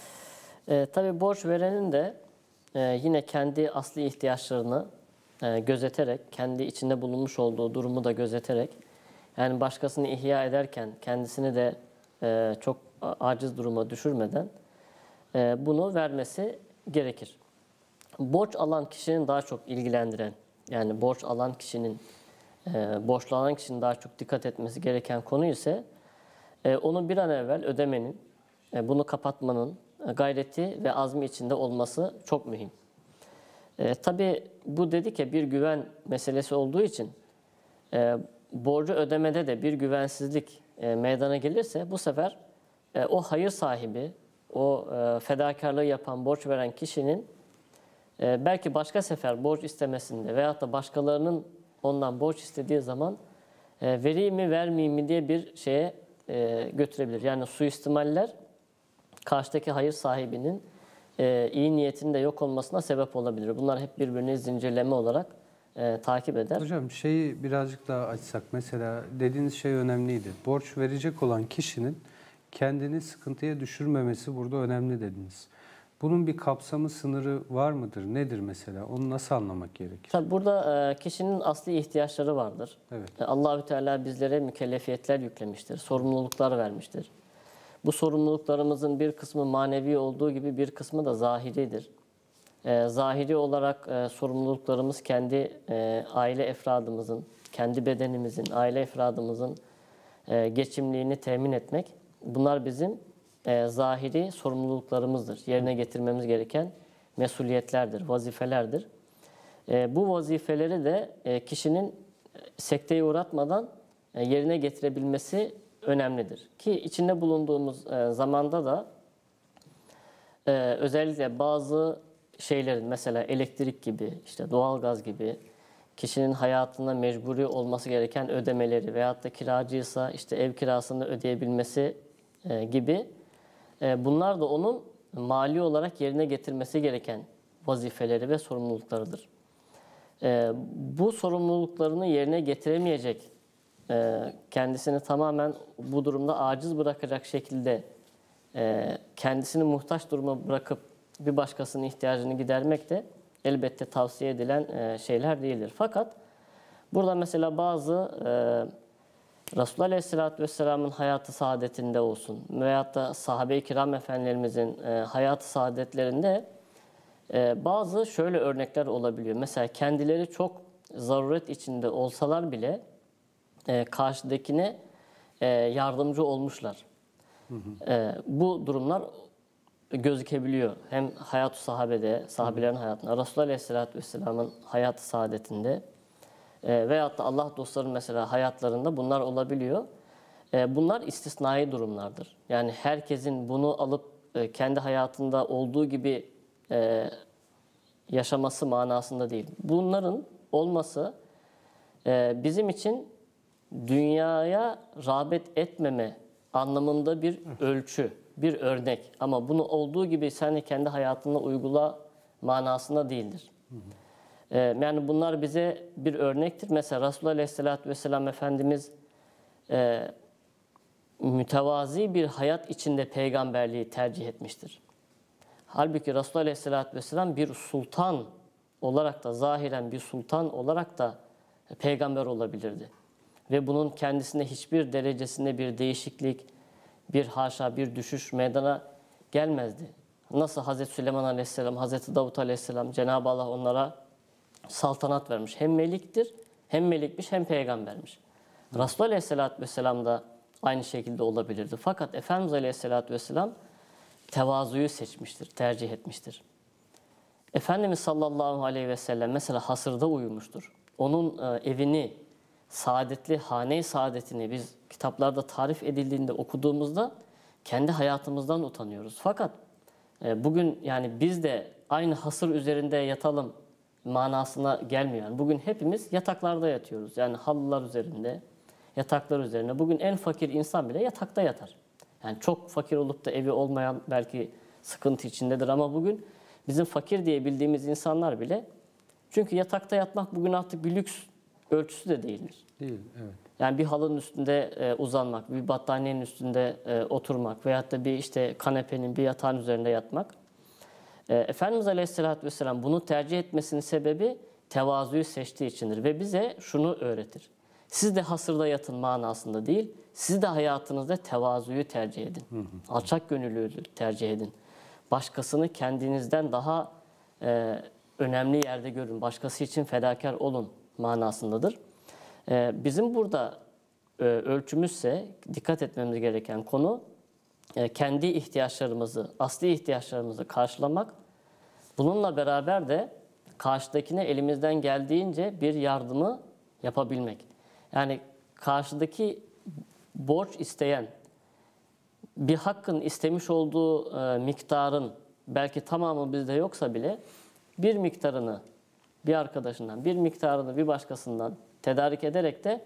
E, tabii borç verenin de e, yine kendi asli ihtiyaçlarını e, gözeterek, kendi içinde bulunmuş olduğu durumu da gözeterek, yani başkasını ihya ederken kendisini de e, çok aciz duruma düşürmeden e, bunu vermesi gerekir. Borç alan kişinin daha çok ilgilendiren, yani borç alan kişinin, e, borçlu alan kişinin daha çok dikkat etmesi gereken konu ise e, onu bir an evvel ödemenin, e, bunu kapatmanın e, gayreti ve azmi içinde olması çok mühim. E, tabii bu dedik ya bir güven meselesi olduğu için e, borcu ödemede de bir güvensizlik e, meydana gelirse bu sefer e, o hayır sahibi, o e, fedakarlığı yapan, borç veren kişinin e, belki başka sefer borç istemesinde veyahut da başkalarının ondan borç istediği zaman e, vereyim mi vermeyeyim mi diye bir şeye e, götürebilir. Yani suistimaller karşıdaki hayır sahibinin e, iyi niyetinin de yok olmasına sebep olabilir. Bunlar hep birbirini zincirleme olarak e, takip eder. Hocam şeyi birazcık daha açsak, mesela dediğiniz şey önemliydi. Borç verecek olan kişinin kendini sıkıntıya düşürmemesi burada önemli dediniz. Bunun bir kapsamı, sınırı var mıdır? Nedir mesela? Onu nasıl anlamak gerekir? Tabii burada e, kişinin asli ihtiyaçları vardır. Evet. E, Allahü Teala bizlere mükellefiyetler yüklemiştir, sorumluluklar vermiştir. Bu sorumluluklarımızın bir kısmı manevi olduğu gibi bir kısmı da zahiridir. E, zahiri olarak e, sorumluluklarımız kendi e, aile efradımızın, kendi bedenimizin, aile efradımızın e, geçimliğini temin etmek. Bunlar bizim e, zahiri sorumluluklarımızdır. Yerine getirmemiz gereken mesuliyetlerdir, vazifelerdir. E, bu vazifeleri de e, kişinin sekteye uğratmadan e, yerine getirebilmesi önemlidir. Ki içinde bulunduğumuz e, zamanda da e, özellikle bazı şeylerin, mesela elektrik gibi, işte doğalgaz gibi kişinin hayatında mecburi olması gereken ödemeleri veyahut da kiracıysa işte ev kirasını ödeyebilmesi e, gibi e, bunlar da onun mali olarak yerine getirmesi gereken vazifeleri ve sorumluluklarıdır. E, bu sorumluluklarını yerine getiremeyecek, e, kendisini tamamen bu durumda aciz bırakacak şekilde e, kendisini muhtaç duruma bırakıp bir başkasının ihtiyacını gidermek de elbette tavsiye edilen e, şeyler değildir. Fakat burada mesela bazı e, Resulullah Aleyhisselatü Vesselam'ın hayatı saadetinde olsun veyahut da sahabe-i kiram efendilerimizin e, hayatı saadetlerinde e, bazı şöyle örnekler olabiliyor. Mesela kendileri çok zaruret içinde olsalar bile e, karşıdakine e, yardımcı olmuşlar. Hı hı. E, bu durumlar gözükebiliyor. Hem hayat-ı sahabede, sahabelerin hayatında, Resulullah Aleyhisselatü Vesselam'ın hayat-ı saadetinde e, veyahut da Allah dostlarının mesela hayatlarında bunlar olabiliyor. E, bunlar istisnai durumlardır. Yani herkesin bunu alıp e, kendi hayatında olduğu gibi e, yaşaması manasında değil. Bunların olması e, bizim için dünyaya rağbet etmeme anlamında bir ölçü, bir örnek. Ama bunu olduğu gibi sen de kendi hayatında uygula manasında değildir. Hı hı. Ee, yani bunlar bize bir örnektir. Mesela Resulullah Aleyhisselatü Vesselam Efendimiz e, mütevazi bir hayat içinde peygamberliği tercih etmiştir. Halbuki Resulullah Aleyhisselatü Vesselam bir sultan olarak da, zahiren bir sultan olarak da peygamber olabilirdi. Ve bunun kendisinde hiçbir derecesinde bir değişiklik, bir haşa, bir düşüş meydana gelmezdi. Nasıl Hazreti Süleyman Aleyhisselam, Hazreti Davut Aleyhisselam, Cenab-ı Allah onlara saltanat vermiş. Hem meliktir, hem melikmiş, hem peygambermiş. Hı. Resulullah Aleyhisselatü Vesselam da aynı şekilde olabilirdi. Fakat Efendimiz Aleyhisselatü Vesselam tevazuyu seçmiştir, tercih etmiştir. Efendimiz sallallahu aleyhi ve sellem mesela hasırda uyumuştur. onun e, evini, saadetli hane-i saadetini biz kitaplarda tarif edildiğinde okuduğumuzda kendi hayatımızdan utanıyoruz. Fakat e, bugün yani biz de aynı hasır üzerinde yatalım manasına gelmiyor. Yani bugün hepimiz yataklarda yatıyoruz. Yani halılar üzerinde, yataklar üzerine. Bugün en fakir insan bile yatakta yatar. Yani çok fakir olup da evi olmayan belki sıkıntı içindedir ama bugün bizim fakir diye bildiğimiz insanlar bile, çünkü yatakta yatmak bugün artık bir lüks ölçüsü de değildir. Değil, evet. Yani bir halının üstünde e, uzanmak, bir battaniyenin üstünde e, oturmak veyahut da bir işte kanepenin, bir yatağın üzerinde yatmak. E, Efendimiz Aleyhisselatü Vesselam bunu tercih etmesinin sebebi tevazuyu seçtiği içindir ve bize şunu öğretir. Siz de hasırda yatın manasında değil, siz de hayatınızda tevazuyu tercih edin. Hı hı. Alçak gönüllülüğü tercih edin. Başkasını kendinizden daha e, önemli yerde görün. Başkası için fedakar olun manasındadır. E, bizim burada e, ölçümüzse dikkat etmemiz gereken konu e, kendi ihtiyaçlarımızı, asli ihtiyaçlarımızı karşılamak. Bununla beraber de karşıdakine elimizden geldiğince bir yardımı yapabilmek. Yani karşıdaki borç isteyen, bir hakkın istemiş olduğu e, miktarın belki tamamı bizde yoksa bile bir miktarını bir arkadaşından, bir miktarını bir başkasından tedarik ederek de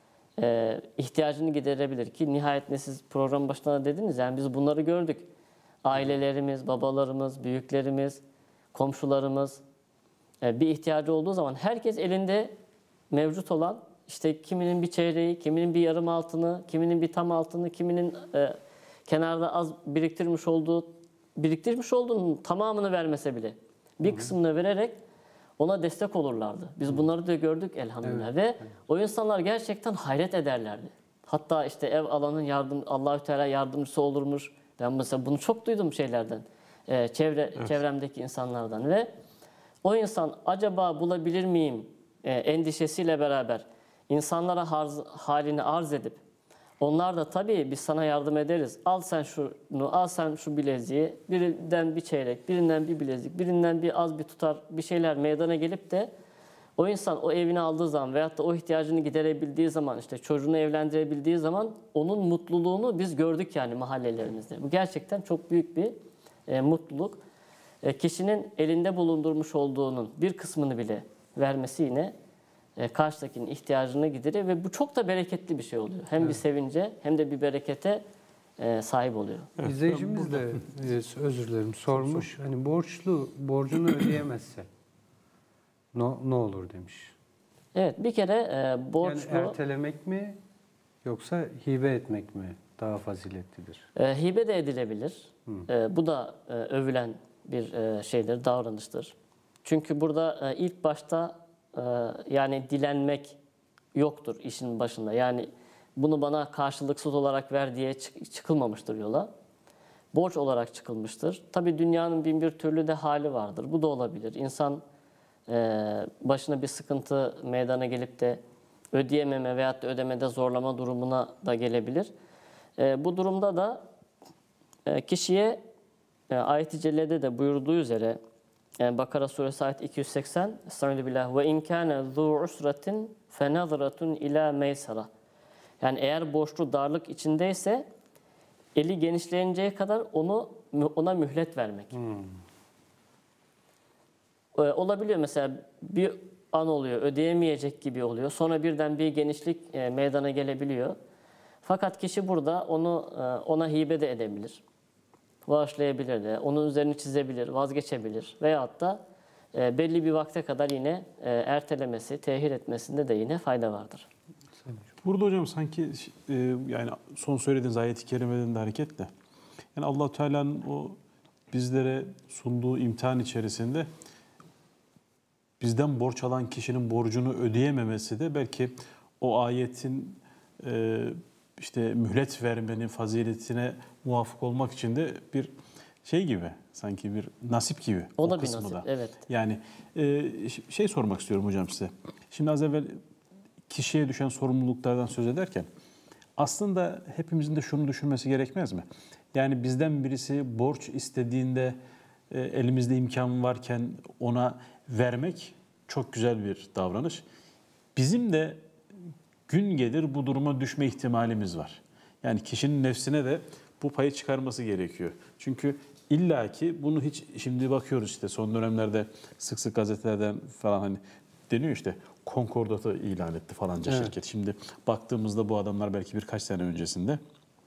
e, ihtiyacını giderebilir ki nihayetinde siz program başında dediniz, yani biz bunları gördük. Ailelerimiz, babalarımız, büyüklerimiz, komşularımız e, bir ihtiyacı olduğu zaman herkes elinde mevcut olan, işte kiminin bir çeyreği, kiminin bir yarım altını, kiminin bir tam altını, kiminin e, kenarda az biriktirmiş olduğu, biriktirmiş olduğunun tamamını vermese bile bir kısmını vererek ona destek olurlardı. Biz bunları da gördük elhamdülillah. Evet, ve evet. o insanlar gerçekten hayret ederlerdi. Hatta işte ev alanın yardım, Allahü Teala yardımcısı olurmuş. Ben mesela bunu çok duydum şeylerden, e, çevre Evet. çevremdeki insanlardan ve o insan acaba bulabilir miyim e, endişesiyle beraber insanlara harz, halini arz edip onlar da tabii biz sana yardım ederiz. Al sen şunu, al sen şu bileziği. Birinden bir çeyrek, birinden bir bilezik, birinden bir az bir tutar bir şeyler meydana gelip de o insan o evini aldığı zaman veyahut da o ihtiyacını giderebildiği zaman, işte çocuğunu evlendirebildiği zaman onun mutluluğunu biz gördük yani mahallelerimizde. Bu gerçekten çok büyük bir e, mutluluk. E, kişinin elinde bulundurmuş olduğunun bir kısmını bile vermesi yine e, karşıdakinin ihtiyacını gideriyor ve bu çok da bereketli bir şey oluyor. Hem Evet. bir sevince hem de bir berekete e, sahip oluyor. Evet, İzleyicimiz de e, özür dilerim sormuş. Hani borçlu borcunu ödeyemezse ne, ne olur demiş. Evet, bir kere e, borçlu Yani ertelemek mi yoksa hibe etmek mi daha faziletlidir? e, hibe de edilebilir. E, bu da e, övülen bir e, şeydir, davranıştır. Çünkü burada e, ilk başta e, yani dilenmek yoktur işin başında. Yani bunu bana karşılıksız olarak ver diye çık- çıkılmamıştır yola. Borç olarak çıkılmıştır. Tabii dünyanın bin bir türlü de hali vardır. Bu da olabilir. İnsan e, başına bir sıkıntı meydana gelip de ödeyememe veyahut da ödemede zorlama durumuna da gelebilir. E, bu durumda da e, kişiye e, ayet-i cellede de buyurduğu üzere e, Bakara suresi ayet iki yüz seksen Estağfirullah ve in kana zu usratin fenazratun ila meysara. Yani eğer borçlu darlık içindeyse eli genişleyinceye kadar onu ona mühlet vermek. Hmm. Ee, olabiliyor mesela bir an oluyor, ödeyemeyecek gibi oluyor. Sonra birden bir genişlik e, meydana gelebiliyor. Fakat kişi burada onu e, ona hibe de edebilir. Bağışlayabilir de, onun üzerini çizebilir, vazgeçebilir. Veyahut da e, belli bir vakte kadar yine e, ertelemesi, tehir etmesinde de yine fayda vardır. Burada hocam sanki e, yani son söylediğiniz ayet-i kerimeden de hareketle yani Allah Teala'nın o bizlere sunduğu imtihan içerisinde bizden borç alan kişinin borcunu ödeyememesi de belki o ayetin e, işte mühlet vermenin faziletine muvafık olmak için de bir şey gibi, sanki bir nasip gibi. O, o da bir kısmı nasip, da. evet. Yani e, şey sormak istiyorum hocam size. Şimdi az evvel kişiye düşen sorumluluklardan söz ederken aslında hepimizin de şunu düşünmesi gerekmez mi? Yani bizden birisi borç istediğinde e, elimizde imkan varken ona vermek çok güzel bir davranış. bizim de gün gelir bu duruma düşme ihtimalimiz var. Yani kişinin nefsine de bu payı çıkarması gerekiyor. Çünkü illaki bunu hiç şimdi bakıyoruz işte son dönemlerde sık sık gazetelerden falan hani deniyor işte konkordatı ilan etti falanca Evet. şirket. Şimdi baktığımızda bu adamlar belki birkaç sene öncesinde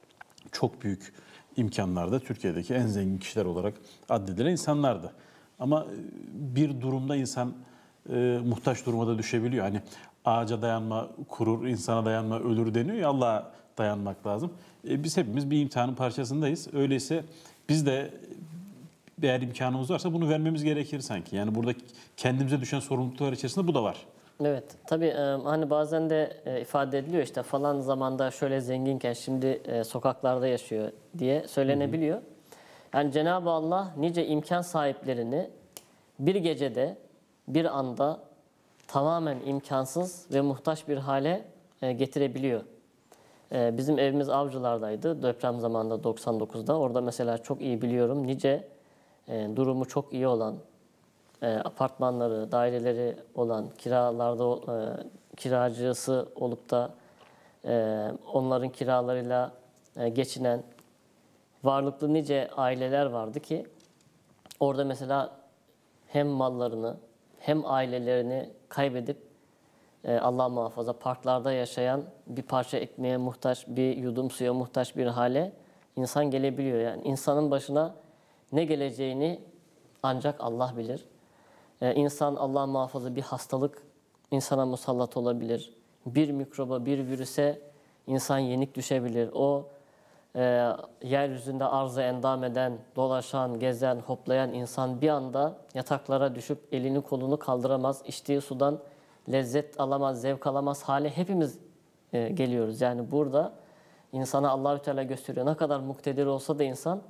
çok büyük imkanlarda Türkiye'deki en zengin kişiler olarak addedilen insanlardı. Ama bir durumda insan e, muhtaç duruma da düşebiliyor. Hani ağaca dayanma kurur, insana dayanma ölür deniyor ya, Allah'a dayanmak lazım. E, biz hepimiz bir imtihanın parçasındayız. Öyleyse biz de eğer imkanımız varsa bunu vermemiz gerekir sanki. Yani burada kendimize düşen sorumluluklar içerisinde bu da var. Evet, tabii e, hani bazen de e, ifade ediliyor işte falan zamanda şöyle zenginken şimdi e, sokaklarda yaşıyor diye söylenebiliyor. Hı hı. Yani Cenab-ı Allah nice imkan sahiplerini bir gecede, bir anda tamamen imkansız ve muhtaç bir hale e, getirebiliyor. E, bizim evimiz Avcılar'daydı deprem zamanında doksan dokuzda. Orada mesela çok iyi biliyorum nice e, durumu çok iyi olan, E, apartmanları, daireleri olan, kiralarda e, kiracısı olup da e, onların kiralarıyla e, geçinen varlıklı nice aileler vardı ki orada mesela hem mallarını hem ailelerini kaybedip e, Allah muhafaza parklarda yaşayan bir parça ekmeğe muhtaç, bir yudum suya muhtaç bir hale insan gelebiliyor. Yani insanın başına ne geleceğini ancak Allah bilir. Ee, insan Allah muhafaza bir hastalık insana musallat olabilir. Bir mikroba, bir virüse insan yenik düşebilir. O e, yeryüzünde arz-ı endam eden, dolaşan, gezen, hoplayan insan bir anda yataklara düşüp elini kolunu kaldıramaz, içtiği sudan lezzet alamaz, zevk alamaz hale hepimiz e, geliyoruz. Yani burada insana Allahü Teala gösteriyor. Ne kadar muktedir olsa da insan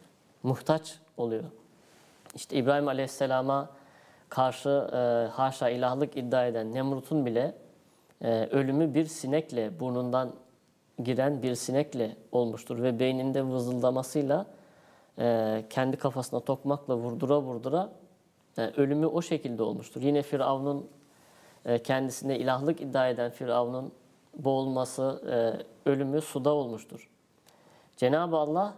muhtaç oluyor. İşte İbrahim Aleyhisselam'a karşı e, haşa ilahlık iddia eden Nemrut'un bile e, ölümü bir sinekle, burnundan giren bir sinekle olmuştur. Ve beyninde vızıldamasıyla e, kendi kafasına tokmakla vurdura vurdura e, ölümü o şekilde olmuştur. Yine Firavun'un e, kendisine ilahlık iddia eden Firavun'un boğulması, e, ölümü suda olmuştur. Cenab-ı Allah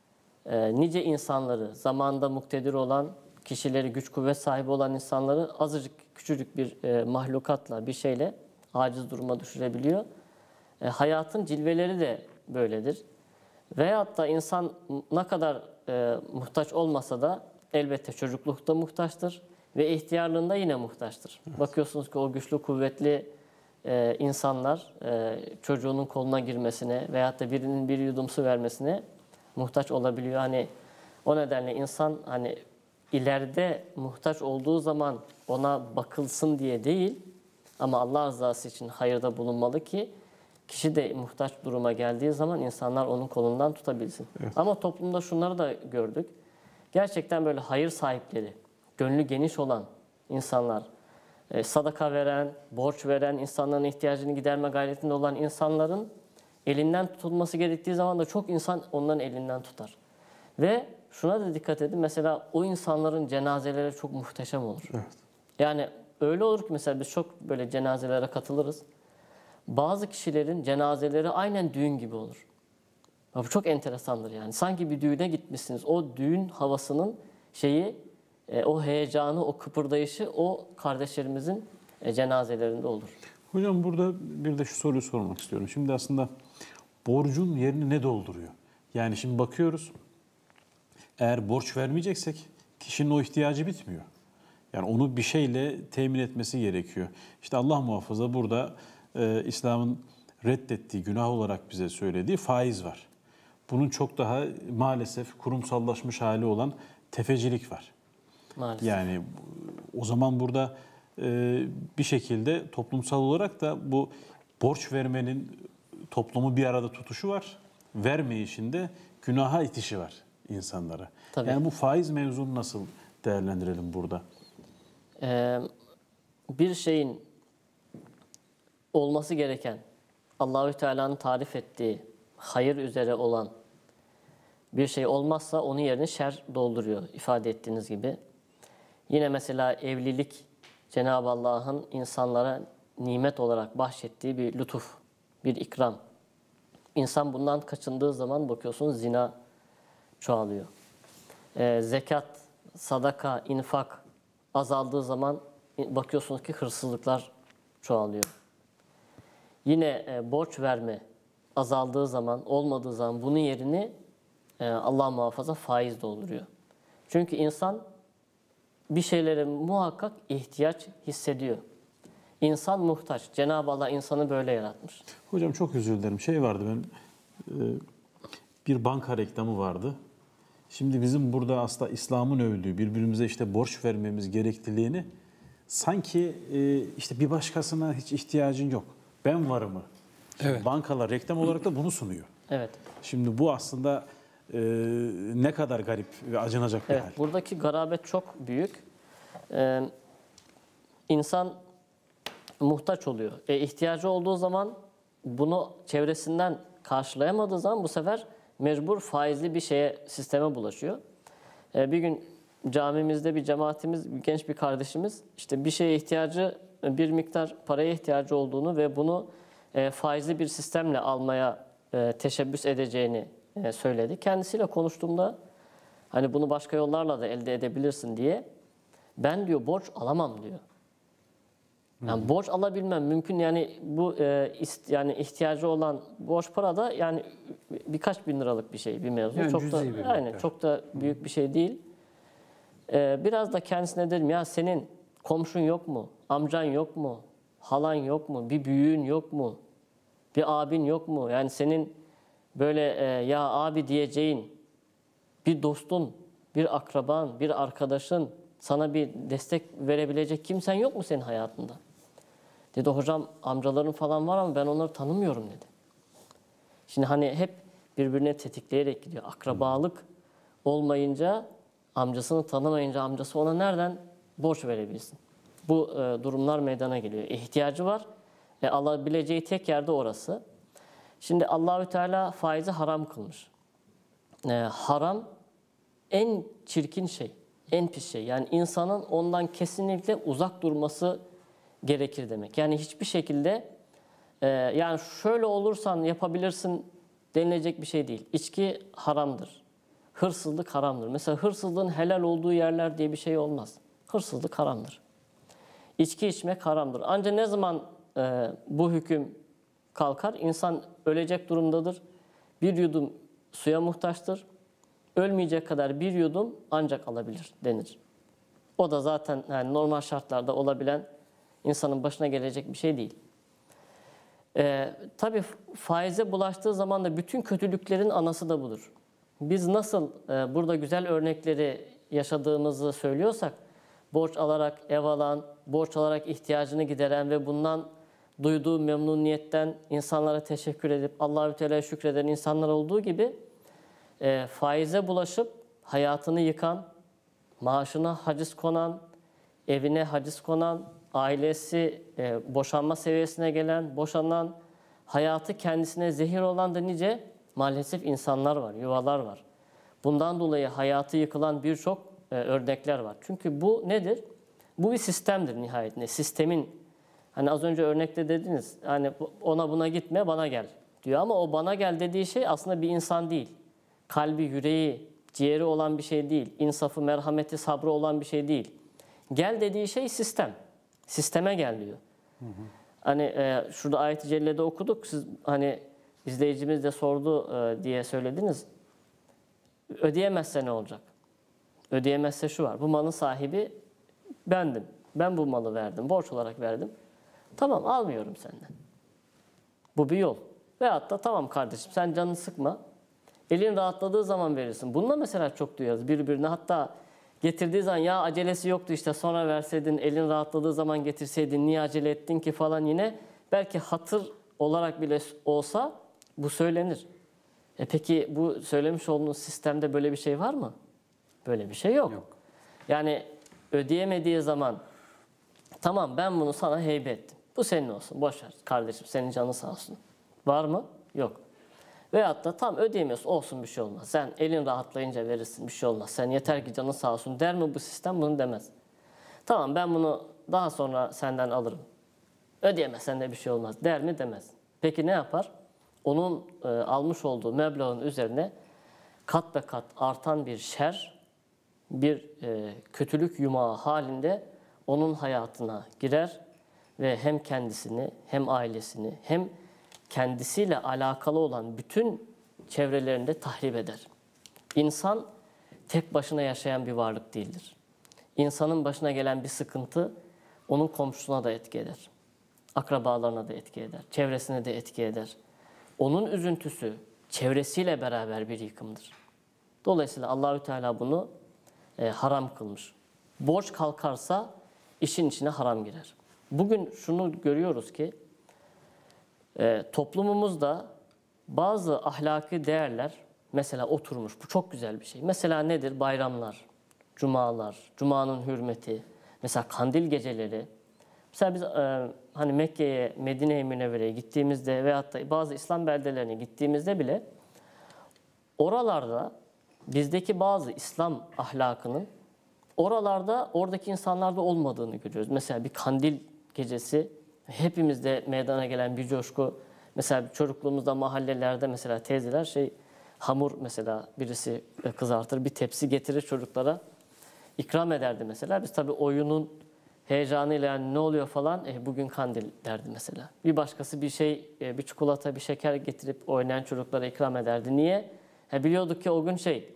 e, nice insanları, zamanda muktedir olan kişileri, güç kuvvet sahibi olan insanları azıcık küçücük bir e, mahlukatla, bir şeyle aciz duruma düşürebiliyor. E, hayatın cilveleri de böyledir. Veyahut da insan ne kadar e, muhtaç olmasa da elbette çocuklukta muhtaçtır ve ihtiyarlığında yine muhtaçtır. Evet. Bakıyorsunuz ki o güçlü, kuvvetli e, insanlar e, çocuğunun koluna girmesine veyahut da birinin bir yudum su vermesine muhtaç olabiliyor. Hani o nedenle insan hani ileride muhtaç olduğu zaman ona bakılsın diye değil ama Allah rızası için hayırda bulunmalı ki kişi de muhtaç duruma geldiği zaman insanlar onun kolundan tutabilsin. Evet. Ama toplumda şunları da gördük. Gerçekten böyle hayır sahipleri, gönlü geniş olan insanlar, sadaka veren, borç veren, insanların ihtiyacını giderme gayretinde olan insanların elinden tutulması gerektiği zaman da çok insan onların elinden tutar. Ve şuna da dikkat edin. Mesela o insanların cenazeleri çok muhteşem olur. Evet. Yani öyle olur ki mesela biz çok böyle cenazelere katılırız. Bazı kişilerin cenazeleri aynen düğün gibi olur. Bu çok enteresandır yani. Sanki bir düğüne gitmişsiniz. O düğün havasının şeyi, o heyecanı, o kıpırdayışı o kardeşlerimizin cenazelerinde olur. Hocam burada bir de şu soruyu sormak istiyorum. Şimdi aslında borcun yerini ne dolduruyor? Yani şimdi bakıyoruz. Eğer borç vermeyeceksek kişinin o ihtiyacı bitmiyor. Yani onu bir şeyle temin etmesi gerekiyor. İşte Allah muhafaza burada e, İslam'ın reddettiği, günah olarak bize söylediği faiz var. Bunun çok daha maalesef kurumsallaşmış hali olan tefecilik var. Maalesef. Yani o zaman burada e, bir şekilde toplumsal olarak da bu borç vermenin toplumu bir arada tutuşu var. Vermeyişinde günaha itişi var insanlara. Tabii. Yani bu faiz mevzunu nasıl değerlendirelim burada? Ee, bir şeyin olması gereken, Allahü Teala'nın tarif ettiği hayır üzere olan bir şey olmazsa onun yerini şer dolduruyor ifade ettiğiniz gibi. Yine mesela evlilik Cenab-ı Allah'ın insanlara nimet olarak bahşettiği bir lütuf, bir ikram. İnsan bundan kaçındığı zaman bakıyorsunuz zina çoğalıyor. Ee, zekat, sadaka, infak azaldığı zaman bakıyorsunuz ki hırsızlıklar çoğalıyor. Yine e, borç verme azaldığı zaman, olmadığı zaman bunun yerini e, Allah muhafaza faiz dolduruyor. Çünkü insan bir şeylere muhakkak ihtiyaç hissediyor. İnsan muhtaç. Cenab-ı Allah insanı böyle yaratmış. Hocam çok özür dilerim. Şey vardı ben e, bir banka reklamı vardı. Şimdi bizim burada aslında İslam'ın övdüğü birbirimize işte borç vermemiz gerekliliğini sanki e, işte bir başkasına hiç ihtiyacın yok. Ben varımı. Evet. Bankalar reklam olarak da bunu sunuyor. Evet. Şimdi bu aslında e, ne kadar garip ve acınacak bir Evet. hal. Buradaki garabet çok büyük. Ee, insan muhtaç oluyor. E, ihtiyacı olduğu zaman bunu çevresinden karşılayamadığı zaman bu sefer mecbur faizli bir şeye, sisteme bulaşıyor. E, bir gün camimizde bir cemaatimiz, bir genç bir kardeşimiz işte bir şeye ihtiyacı, bir miktar paraya ihtiyacı olduğunu ve bunu e, faizli bir sistemle almaya e, teşebbüs edeceğini e, söyledi. Kendisiyle konuştuğumda hani bunu başka yollarla da elde edebilirsin diye ben diyor borç alamam diyor. Yani borç alabilmem mümkün yani bu e, ist, yani ihtiyacı olan borç para da yani birkaç bin liralık bir şey bir mevzu. Yani çok cüzi da bir aynen miktar. çok da büyük bir şey değil. E, biraz da kendisine dedim ya senin komşun yok mu? Amcan yok mu? Halan yok mu? Bir büyüğün yok mu? Bir abin yok mu? Yani senin böyle e, ya abi diyeceğin bir dostun, bir akraban, bir arkadaşın sana bir destek verebilecek kimsen yok mu senin hayatında? Dedi hocam amcaların falan var ama ben onları tanımıyorum dedi. Şimdi hani hep birbirine tetikleyerek gidiyor. Akrabalık olmayınca, amcasını tanımayınca amcası ona nereden borç verebilsin? Bu e, durumlar meydana geliyor. İhtiyacı var. E, alabileceği tek yerde orası. Şimdi Allahü Teala faizi haram kılmış. E, haram en çirkin şey, en pis şey. Yani insanın ondan kesinlikle uzak durması gerekir demek. Yani hiçbir şekilde e, yani şöyle olursan yapabilirsin denilecek bir şey değil. İçki haramdır. Hırsızlık haramdır. Mesela hırsızlığın helal olduğu yerler diye bir şey olmaz. Hırsızlık haramdır. İçki içmek haramdır. Ancak ne zaman e, bu hüküm kalkar? İnsan ölecek durumdadır. Bir yudum suya muhtaçtır. Ölmeyecek kadar bir yudum ancak alabilir denir. O da zaten yani normal şartlarda olabilen insanın başına gelecek bir şey değil. Ee, tabii faize bulaştığı zaman da bütün kötülüklerin anası da budur. Biz nasıl e, burada güzel örnekleri yaşadığımızı söylüyorsak, borç alarak ev alan, borç alarak ihtiyacını gideren ve bundan duyduğu memnuniyetten insanlara teşekkür edip Allahü Teala'ya şükreden insanlar olduğu gibi e, faize bulaşıp hayatını yıkan, maaşına haciz konan, evine haciz konan, ailesi e, boşanma seviyesine gelen, boşanan, hayatı kendisine zehir olan da nice maalesef insanlar var, yuvalar var. Bundan dolayı hayatı yıkılan birçok e, örnekler var. Çünkü bu nedir? Bu bir sistemdir nihayetinde. Sistemin, hani az önce örnekte dediniz, hani ona buna gitme, bana gel diyor ama o bana gel dediği şey aslında bir insan değil. Kalbi, yüreği, ciğeri olan bir şey değil. İnsafı, merhameti, sabrı olan bir şey değil. Gel dediği şey sistem. Sisteme gel diyor. Hı hı. Hani e, şurada ayet-i cellede okuduk. Siz hani izleyicimiz de sordu e, diye söylediniz. Ödeyemezse ne olacak? Ödeyemezse şu var. Bu malın sahibi bendim. Ben bu malı verdim. Borç olarak verdim. Tamam almıyorum senden. Bu bir yol. Veyahut da tamam kardeşim sen canını sıkma. Elin rahatladığı zaman verirsin. Bununla mesela çok duyuyoruz birbirine. Hatta getirdiği zaman ya acelesi yoktu işte sonra verseydin, elin rahatladığı zaman getirseydin, niye acele ettin ki falan yine. Belki hatır olarak bile olsa bu söylenir. E peki bu söylemiş olduğunuz sistemde böyle bir şey var mı? Böyle bir şey yok. yok. Yani ödeyemediği zaman tamam ben bunu sana heybe ettim. Bu senin olsun. Boş ver kardeşim senin canın sağ olsun. Var mı? Yok. Veyahut da tam ödeyemiyorsun olsun bir şey olmaz. Sen elin rahatlayınca verirsin bir şey olmaz. Sen yeter ki canın sağ olsun der mi bu sistem? Bunu demez. Tamam ben bunu daha sonra senden alırım. Ödeyemezsen de bir şey olmaz der mi? Demez. Peki ne yapar? Onun e, almış olduğu meblağın üzerine kat be kat artan bir şer, bir e, kötülük yumağı halinde onun hayatına girer ve hem kendisini hem ailesini hem kendisiyle alakalı olan bütün çevrelerinde tahrip eder. İnsan tek başına yaşayan bir varlık değildir. İnsanın başına gelen bir sıkıntı onun komşusuna da etki eder. Akrabalarına da etki eder. Çevresine de etki eder. Onun üzüntüsü çevresiyle beraber bir yıkımdır. Dolayısıyla Allahü Teala bunu e, haram kılmış. Borç kalkarsa işin içine haram girer. Bugün şunu görüyoruz ki e, toplumumuzda bazı ahlaki değerler mesela oturmuş. Bu çok güzel bir şey. Mesela nedir? Bayramlar, cumalar, cumanın hürmeti, mesela kandil geceleri. Mesela biz e, hani Mekke'ye, Medine-i Münevvere'ye gittiğimizde veyahut da bazı İslam beldelerine gittiğimizde bile oralarda bizdeki bazı İslam ahlakının oralarda oradaki insanlarda olmadığını görüyoruz. Mesela bir kandil gecesi hepimizde meydana gelen bir coşku. Mesela çocukluğumuzda mahallelerde mesela teyzeler şey hamur mesela birisi kızartır, bir tepsi getirir çocuklara ikram ederdi mesela. Biz tabii oyunun heyecanıyla yani ne oluyor falan e, bugün kandil derdi mesela. Bir başkası bir şey e, bir çikolata bir şeker getirip oynayan çocuklara ikram ederdi. Niye? He, biliyorduk ki o gün şey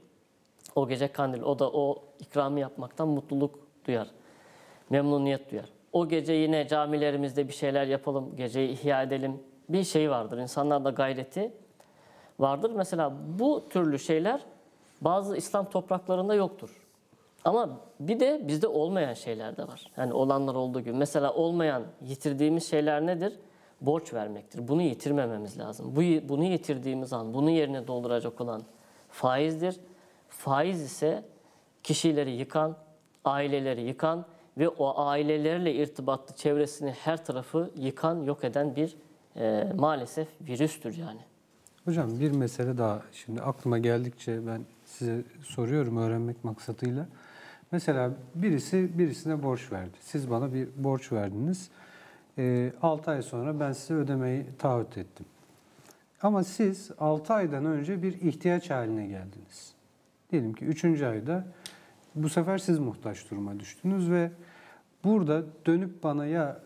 o gece kandil o da o ikramı yapmaktan mutluluk duyar. Memnuniyet duyar. O gece yine camilerimizde bir şeyler yapalım, geceyi ihya edelim. Bir şey vardır. İnsanlarda gayreti vardır. Mesela bu türlü şeyler bazı İslam topraklarında yoktur. Ama bir de bizde olmayan şeyler de var. Yani olanlar olduğu gibi. Mesela olmayan, yitirdiğimiz şeyler nedir? Borç vermektir. Bunu yitirmememiz lazım. Bu, bunu yitirdiğimiz an, bunu yerine dolduracak olan faizdir. Faiz ise kişileri yıkan, aileleri yıkan ve o ailelerle irtibatlı çevresini her tarafı yıkan, yok eden bir e, maalesef virüstür yani. Hocam bir mesele daha şimdi aklıma geldikçe ben size soruyorum öğrenmek maksadıyla. Mesela birisi birisine borç verdi. Siz bana bir borç verdiniz. E, altı ay sonra ben size ödemeyi taahhüt ettim. Ama siz altı aydan önce bir ihtiyaç haline geldiniz. Diyelim ki üçüncü ayda bu sefer siz muhtaç duruma düştünüz ve burada dönüp bana ya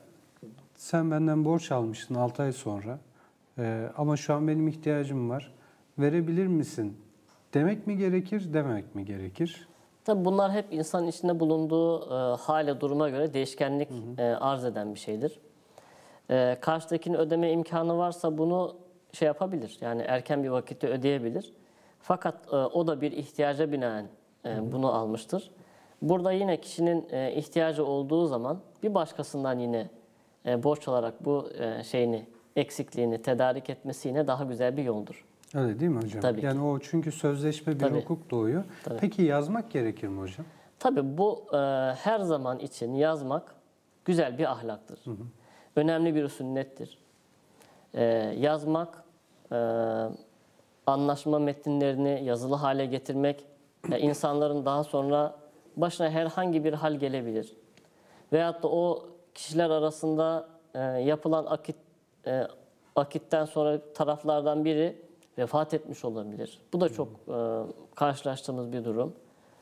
sen benden borç almıştın altı ay sonra e, ama şu an benim ihtiyacım var verebilir misin demek mi gerekir dememek mi gerekir? Tabii bunlar hep insanın içinde bulunduğu e, hale, duruma göre değişkenlik hı hı. E, arz eden bir şeydir. E, karşıdakinin ödeme imkanı varsa bunu şey yapabilir. Yani erken bir vakitte ödeyebilir. Fakat e, o da bir ihtiyaca binaen e, hı hı. bunu almıştır. Burada yine kişinin e, ihtiyacı olduğu zaman bir başkasından yine e, borç alarak bu e, şeyini, eksikliğini tedarik etmesi yine daha güzel bir yoldur. Öyle değil mi hocam? Tabii yani ki. o çünkü sözleşme bir Tabii. hukuk doğuyor. Tabii. Peki yazmak gerekir mi hocam? Tabii bu e, her zaman için yazmak güzel bir ahlaktır. Hı hı. Önemli bir sünnettir. E, yazmak, e, anlaşma metinlerini yazılı hale getirmek, e, insanların daha sonra başına herhangi bir hal gelebilir. Veyahut da o kişiler arasında e, yapılan akit, e, akitten sonra taraflardan biri vefat etmiş olabilir. Bu da çok e, karşılaştığımız bir durum.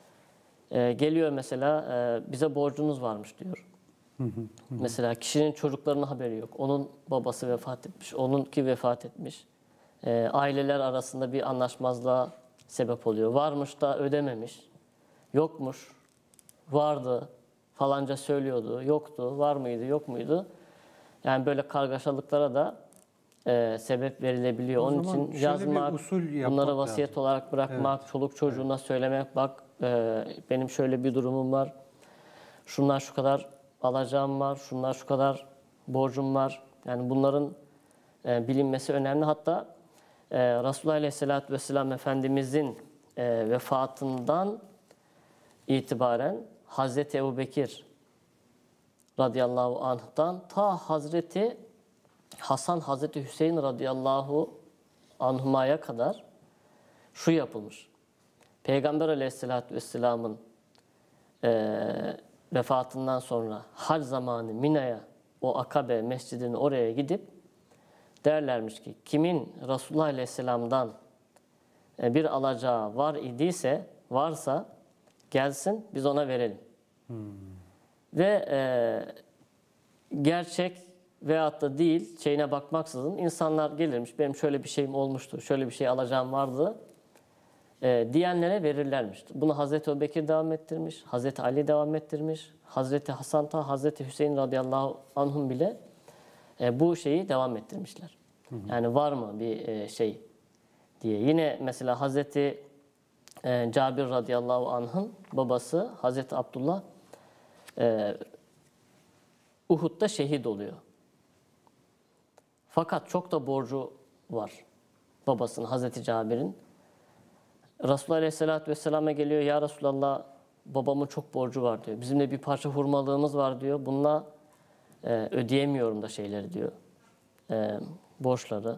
E, geliyor mesela e, bize borcunuz varmış diyor. Hı hı, hı. Mesela kişinin çocuklarının haberi yok. Onun babası vefat etmiş, onunki vefat etmiş. E, aileler arasında bir anlaşmazlığa sebep oluyor. Varmış da ödememiş. Yokmuş, vardı, falanca söylüyordu, yoktu, var mıydı, yok muydu? Yani böyle kargaşalıklara da e, sebep verilebiliyor. O Onun zaman için şöyle yazmak, bir usul yapmak bunları vasiyet lazım. olarak bırakmak, Evet. çoluk çocuğuna evet. söylemek, bak e, benim şöyle bir durumum var, şunlar şu kadar alacağım var, şunlar şu kadar borcum var. Yani bunların e, bilinmesi önemli. Hatta e, Resulullah Aleyhisselatü Vesselam Efendimizin e, vefatından itibaren Hazreti Ebubekir radıyallahu anh'tan ta Hazreti Hasan, Hazreti Hüseyin radıyallahu anhuma'ya kadar şu yapılmış. Peygamber aleyhissalatü vesselamın e, vefatından sonra hac zamanı Mina'ya o Akabe mescidinin oraya gidip derlermiş ki kimin Resulullah Aleyhisselam'dan bir alacağı var idiyse, varsa gelsin biz ona verelim. Hmm. Ve e, gerçek veyahut da değil şeyine bakmaksızın insanlar gelirmiş. Benim şöyle bir şeyim olmuştu, şöyle bir şey alacağım vardı e, diyenlere verirlermiş. Bunu Hazreti Ebubekir devam ettirmiş, Hazreti Ali devam ettirmiş, Hazreti Hasan ta Hazreti Hüseyin radıyallahu anhum bile e, bu şeyi devam ettirmişler. Hı hı. Yani var mı bir e, şey diye. Yine mesela Hazreti e, Cabir radıyallahu anh'ın babası Hazreti Abdullah e, Uhud'da şehit oluyor. Fakat çok da borcu var babasının, Hazreti Cabir'in. Resulullah Aleyhisselatü Vesselam'a geliyor, ya Resulallah babamın çok borcu var diyor. Bizim de bir parça hurmalığımız var diyor. Bununla e, ödeyemiyorum da şeyleri diyor. E, borçları.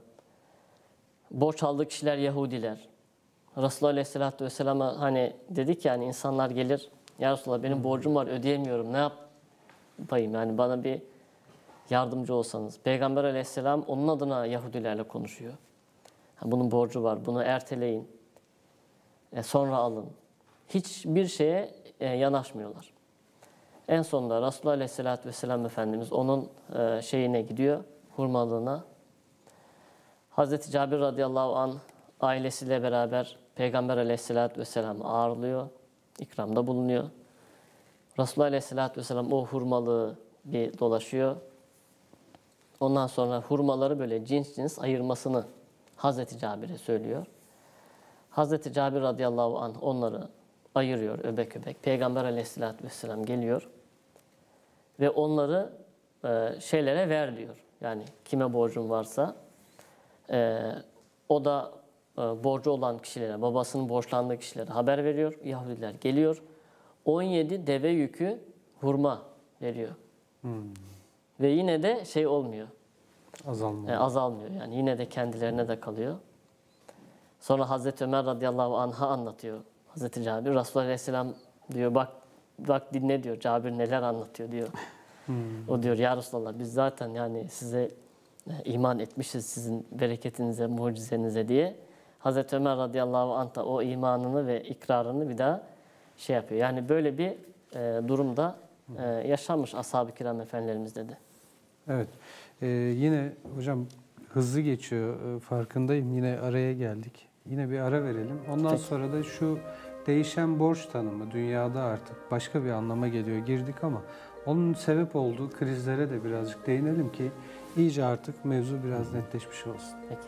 Borç aldığı kişiler Yahudiler. Resulullah Aleyhisselatü Vesselam'a hani dedik yani insanlar gelir, ya Resulallah benim borcum var ödeyemiyorum, ne yapayım yani bana bir yardımcı olsanız. Peygamber Aleyhisselam onun adına Yahudilerle konuşuyor. Bunun borcu var, bunu erteleyin, e, sonra alın. Hiçbir şeye e, yanaşmıyorlar. En sonunda Resulullah Aleyhisselatü Vesselam Efendimiz onun e, şeyine gidiyor, hurmalığına. Hazreti Cabir radıyallahu anh ailesiyle beraber Peygamber Aleyhisselatü Vesselam'ı ağırlıyor, ikramda bulunuyor. Resulullah Aleyhisselatü Vesselam o hurmalığı bir dolaşıyor. Ondan sonra hurmaları böyle cins cins ayırmasını Hazreti Cabir'e söylüyor. Hazreti Cabir radıyallahu anh onları ayırıyor öbek öbek. Peygamber Aleyhisselatü Vesselam geliyor ve onları e, şeylere ver diyor. Yani kime borcun varsa e, o da e, borcu olan kişilere, babasının borçlandığı kişilere haber veriyor. Yahudiler geliyor. on yedi deve yükü hurma veriyor. Hmm. Ve yine de şey olmuyor. Azalmıyor. E, azalmıyor. Yani yine de kendilerine de kalıyor. Sonra Hazreti Ömer radıyallahu anh'a anlatıyor. Hazreti Cabir, Resulullah aleyhisselam diyor bak bak dinle diyor. Cabir neler anlatıyor diyor. Hmm. O diyor ya Resulallah biz zaten yani size iman etmişiz sizin bereketinize, mucizenize diye. Hazreti Ömer radıyallahu anh da o imanını ve ikrarını bir daha şey yapıyor. Yani böyle bir e, durumda e, yaşanmış ashab-ı kiram efendilerimizde de. Evet. Ee, yine hocam hızlı geçiyor e, farkındayım. Yine araya geldik. Yine bir ara verelim. Ondan Peki. sonra da şu değişen borç tanımı dünyada artık başka bir anlama geliyor. Girdik ama onun sebep olduğu krizlere de birazcık değinelim ki iyice artık mevzu biraz netleşmiş olsun. Peki.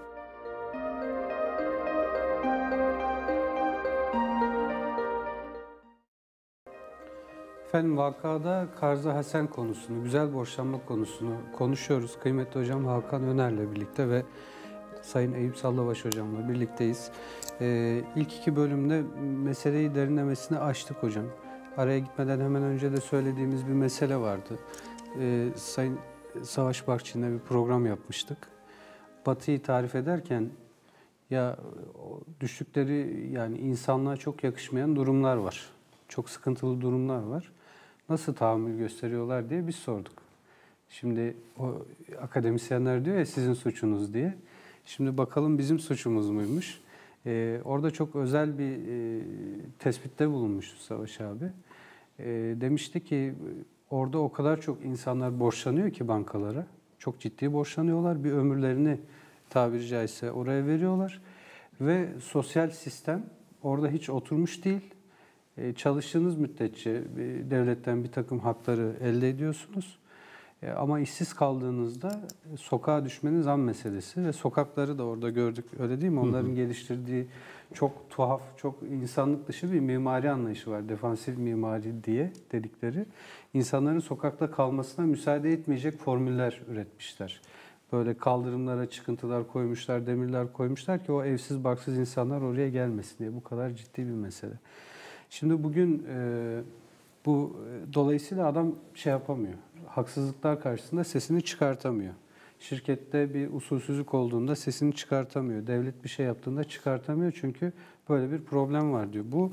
Efendim vakada Karz-ı Hasen konusunu, güzel borçlanma konusunu konuşuyoruz. Kıymetli hocam Hakan Öner'le birlikte ve Sayın Eyüp Sallabaş hocamla birlikteyiz. Ee, ilk iki bölümde meseleyi derinlemesine açtık hocam. Araya gitmeden hemen önce de söylediğimiz bir mesele vardı. Ee, Sayın Savaş Barkçı'yla bir program yapmıştık. Batı'yı tarif ederken ya düştükleri yani insanlığa çok yakışmayan durumlar var. Çok sıkıntılı durumlar var. Nasıl tahammül gösteriyorlar diye biz sorduk. Şimdi o akademisyenler diyor ya sizin suçunuz diye. Şimdi bakalım bizim suçumuz muymuş? Ee, orada çok özel bir e, tespitte bulunmuştu Savaş abi. E, demişti ki orada o kadar çok insanlar borçlanıyor ki bankalara. Çok ciddi borçlanıyorlar. Bir ömürlerini tabiri caizse oraya veriyorlar. Ve sosyal sistem orada hiç oturmuş değil. E, çalıştığınız müddetçe e, devletten bir takım hakları elde ediyorsunuz. E, ama işsiz kaldığınızda e, sokağa düşmeniz an meselesi ve sokakları da orada gördük. Öyle değil mi? Onların hı hı. geliştirdiği çok tuhaf, çok insanlık dışı bir mimari anlayışı var. Defansif mimari diye dedikleri. İnsanların sokakta kalmasına müsaade etmeyecek formüller üretmişler. Böyle kaldırımlara çıkıntılar koymuşlar, demirler koymuşlar ki o evsiz barksız insanlar oraya gelmesin diye. Bu kadar ciddi bir mesele. Şimdi bugün e, bu dolayısıyla adam şey yapamıyor. Haksızlıklar karşısında sesini çıkartamıyor. Şirkette bir usulsüzlük olduğunda sesini çıkartamıyor. Devlet bir şey yaptığında çıkartamıyor çünkü böyle bir problem var diyor. Bu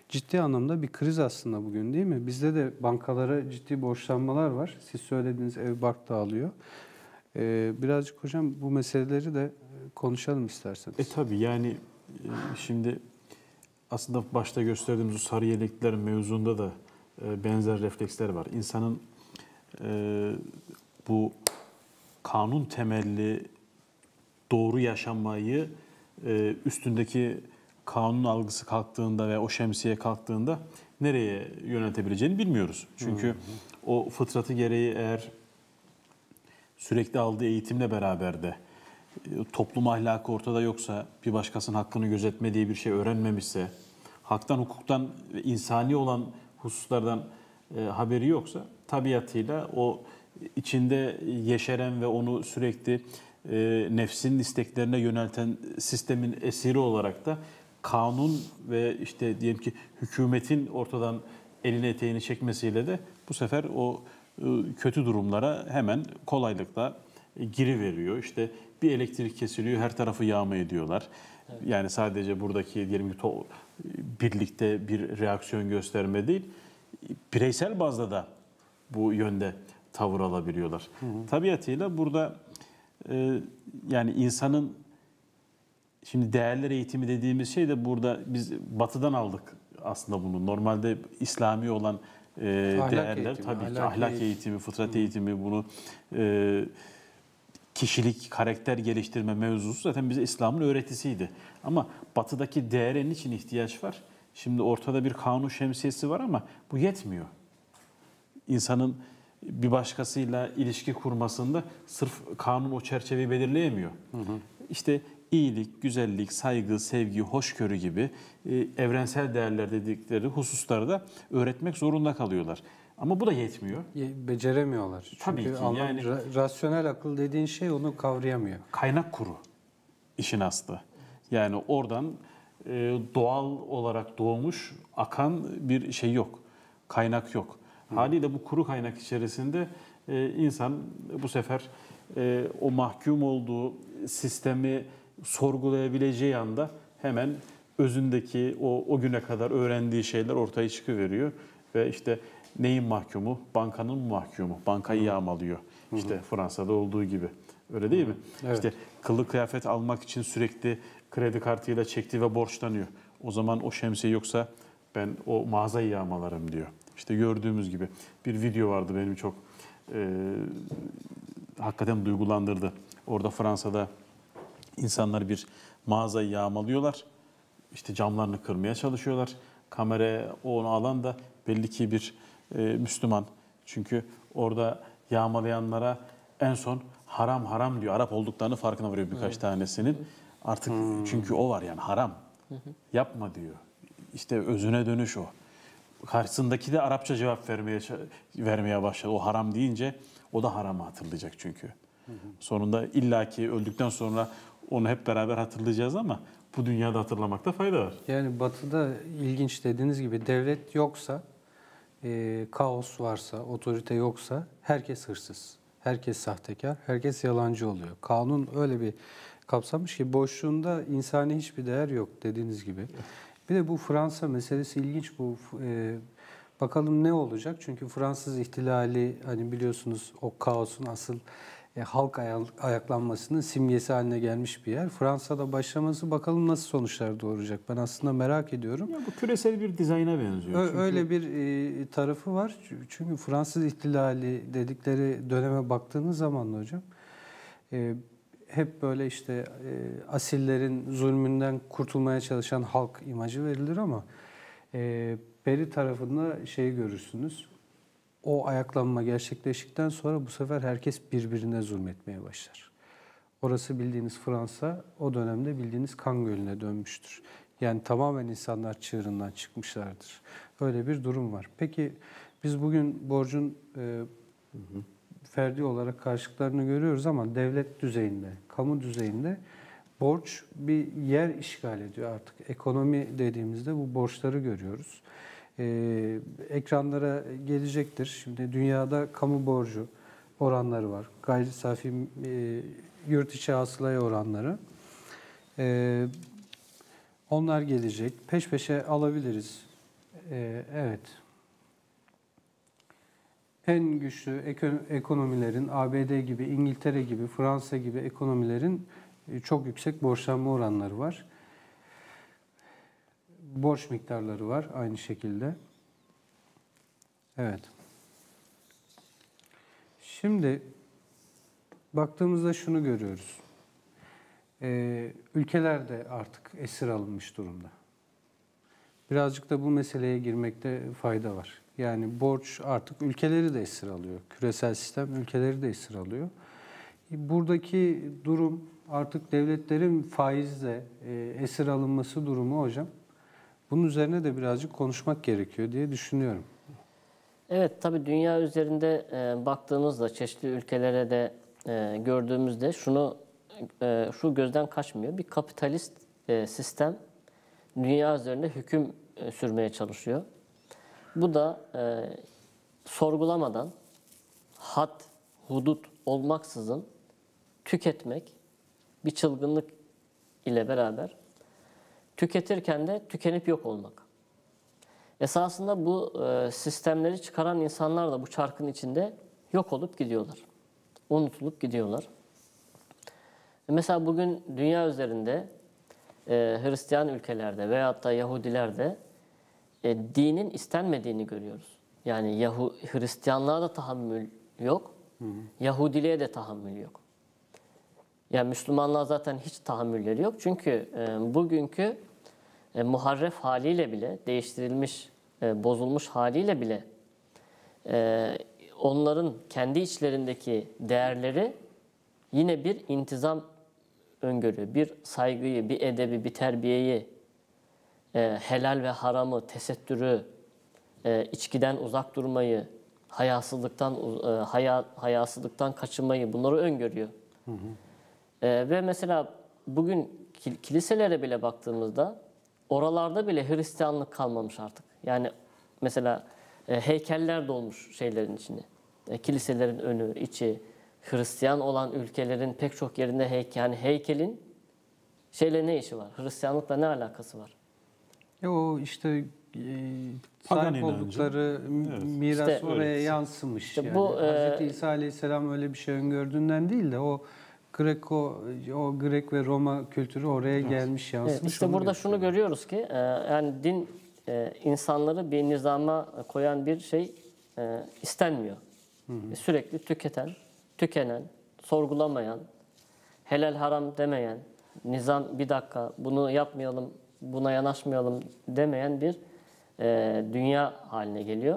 ciddi anlamda bir kriz aslında bugün, değil mi? Bizde de bankalara ciddi borçlanmalar var. Siz söylediğiniz ev bark dağılıyor. Ee, birazcık hocam bu meseleleri de konuşalım isterseniz. E tabii yani e, şimdi aslında başta gösterdiğimiz o sarı yeleklilerin mevzunda da e, benzer refleksler var. İnsanın e, bu kanun temelli doğru yaşamayı e, üstündeki kanun algısı kalktığında ve o şemsiye kalktığında nereye yöneltebileceğini bilmiyoruz. Çünkü hı hı. o fıtratı gereği eğer sürekli aldığı eğitimle beraber de e, toplum ahlakı ortada yoksa, bir başkasının hakkını gözetme diye bir şey öğrenmemişse, haktan, hukuktan ve insani olan hususlardan e, haberi yoksa, tabiatıyla o içinde yeşeren ve onu sürekli e, nefsinin isteklerine yönelten sistemin esiri olarak da kanun ve işte diyelim ki hükümetin ortadan elini eteğini çekmesiyle de bu sefer o e, kötü durumlara hemen kolaylıkla e, giriveriyor. İşte bir elektrik kesiliyor, her tarafı yağma ediyorlar. Evet. Yani sadece buradaki diyelim ki to, birlikte bir reaksiyon gösterme değil, bireysel bazda da bu yönde tavır alabiliyorlar. Hı hı. Tabiatıyla burada e, yani insanın şimdi değerler eğitimi dediğimiz şey de burada biz Batı'dan aldık aslında bunu. Normalde İslami olan e, değerler eğitimi, tabii ahlak ki ahlak eğitimi, eğitimi fıtrat hı. eğitimi, bunu e, kişilik, karakter geliştirme mevzusu zaten bize İslam'ın öğretisiydi. Ama Batı'daki değere niçin ihtiyaç var? Şimdi ortada bir kanun şemsiyesi var ama bu yetmiyor. İnsanın bir başkasıyla ilişki kurmasında sırf kanun o çerçeveyi belirleyemiyor. Hı hı. İşte iyilik, güzellik, saygı, sevgi, hoşgörü gibi e, evrensel değerler dedikleri hususları da öğretmek zorunda kalıyorlar. Ama bu da yetmiyor. Beceremiyorlar. Çünkü tabii ki anlam, yani rasyonel akıl dediğin şey onu kavrayamıyor. Kaynak kuru işin aslı. Yani oradan e, doğal olarak doğmuş, akan bir şey yok. Kaynak yok. Hı. Haliyle bu kuru kaynak içerisinde e, insan bu sefer e, o mahkum olduğu sistemi sorgulayabileceği anda hemen özündeki o, o güne kadar öğrendiği şeyler ortaya çıkıveriyor. Ve işte neyin mahkumu? Bankanın mı mahkumu? Bankayı Hı. yağmalıyor. Hı. İşte Fransa'da olduğu gibi. Öyle değil Hı. mi? Evet. İşte kılık kıyafet almak için sürekli kredi kartıyla çektiği ve borçlanıyor. O zaman o şemsiye yoksa ben o mağazayı yağmalarım diyor. İşte gördüğümüz gibi bir video vardı benim çok e, hakikaten duygulandırdı. Orada Fransa'da insanlar bir mağazayı yağmalıyorlar. İşte camlarını kırmaya çalışıyorlar. Kameraya onu alan da belli ki bir e, Müslüman. Çünkü orada yağmalayanlara en son haram haram diyor. Arap olduklarını farkına varıyor birkaç evet. tanesinin. Artık hmm. çünkü o var yani haram. Hı hı. Yapma diyor. İşte özüne dönüş o. Karşısındaki de Arapça cevap vermeye vermeye başladı. O haram deyince o da haramı hatırlayacak çünkü. Hı hı. Sonunda illaki öldükten sonra onu hep beraber hatırlayacağız ama bu dünyada hatırlamakta fayda var. Yani Batı'da ilginç dediğiniz gibi devlet yoksa, e, kaos varsa, otorite yoksa herkes hırsız. Herkes sahtekar, herkes yalancı oluyor. Kanun öyle bir kapsamış ki boşluğunda insani hiçbir değer yok dediğiniz gibi. Bir de bu Fransa meselesi ilginç. Bu e, bakalım ne olacak? Çünkü Fransız ihtilali hani biliyorsunuz o kaosun asıl e, halk ayaklanmasının simgesi haline gelmiş bir yer. Fransa'da başlaması bakalım nasıl sonuçlar doğuracak. Ben aslında merak ediyorum. Ya bu küresel bir dizayna benziyor. Ö- çünkü... Öyle bir e, tarafı var. Çünkü Fransız ihtilali dedikleri döneme baktığınız zaman da hocam e, hep böyle işte e, asillerin zulmünden kurtulmaya çalışan halk imajı verilir ama e, beri tarafında şeyi görürsünüz. O ayaklanma gerçekleştikten sonra bu sefer herkes birbirine zulmetmeye başlar. Orası bildiğiniz Fransa o dönemde bildiğiniz kan gölüne dönmüştür. Yani tamamen insanlar çığırından çıkmışlardır. Öyle bir durum var. Peki biz bugün borcun e, hı hı. ferdi olarak karşılıklarını görüyoruz ama devlet düzeyinde, kamu düzeyinde borç bir yer işgal ediyor artık. Ekonomi dediğimizde bu borçları görüyoruz. Ee, ekranlara gelecektir. Şimdi dünyada kamu borcu oranları var. Gayri safi e, yurt içi hasılaya oranları. Ee, onlar gelecek. Peş peşe alabiliriz. Ee, evet. En güçlü eko- ekonomilerin A B D gibi, İngiltere gibi, Fransa gibi ekonomilerin e, çok yüksek borçlanma oranları var. Borç miktarları var aynı şekilde. Evet. Şimdi baktığımızda şunu görüyoruz. Ee, ülkeler de artık esir alınmış durumda. Birazcık da bu meseleye girmekte fayda var. Yani borç artık ülkeleri de esir alıyor. Küresel sistem ülkeleri de esir alıyor. Buradaki durum artık devletlerin faizle e, esir alınması durumu hocam. Bunun üzerine de birazcık konuşmak gerekiyor diye düşünüyorum. Evet, tabii dünya üzerinde e, baktığımızda çeşitli ülkelere de e, gördüğümüzde şunu e, şu gözden kaçmıyor. Bir kapitalist e, sistem dünya üzerinde hüküm e, sürmeye çalışıyor. Bu da e, sorgulamadan, had, hudut olmaksızın tüketmek bir çılgınlık ile beraber tüketirken de tükenip yok olmak. Esasında bu e, sistemleri çıkaran insanlar da bu çarkın içinde yok olup gidiyorlar. Unutulup gidiyorlar. Mesela bugün dünya üzerinde e, Hristiyan ülkelerde veyahut da Yahudilerde e, dinin istenmediğini görüyoruz. Yani Yahu, Hristiyanlığa da tahammül yok, hı hı. Yahudiliğe de tahammül yok. Yani Müslümanlığa zaten hiç tahammülleri yok. Çünkü e, bugünkü e, muharref haliyle bile, değiştirilmiş, e, bozulmuş haliyle bile e, onların kendi içlerindeki değerleri yine bir intizam öngörüyor. Bir saygıyı, bir edebi, bir terbiyeyi, e, helal ve haramı, tesettürü, e, içkiden uzak durmayı, hayasızlıktan e, haya, hayasızlıktan kaçınmayı bunları öngörüyor. Hı hı. E, ve mesela bugün kiliselere bile baktığımızda oralarda bile Hristiyanlık kalmamış artık. Yani mesela e, heykeller dolmuş şeylerin içine. E, kiliselerin önü, içi, Hristiyan olan ülkelerin pek çok yerinde heykel, yani heykelin şeyle ne işi var? Hristiyanlıkla ne alakası var? E o işte e, Pagan sahip inancı. oldukları Evet. miras İşte, oraya evet. yansımış. İşte yani. bu, Hz. e, İsa Aleyhisselam öyle bir şey öngördüğünden değil de o Greko, o Grek ve Roma kültürü oraya gelmiş, yansımış. Evet, işte onu burada şunu gösteriyor. görüyoruz ki e, yani din e, insanları bir nizama koyan bir şey e, istenmiyor. Hı hı. Sürekli tüketen, tükenen, sorgulamayan, helal haram demeyen, nizam bir dakika bunu yapmayalım, buna yanaşmayalım demeyen bir e, dünya haline geliyor.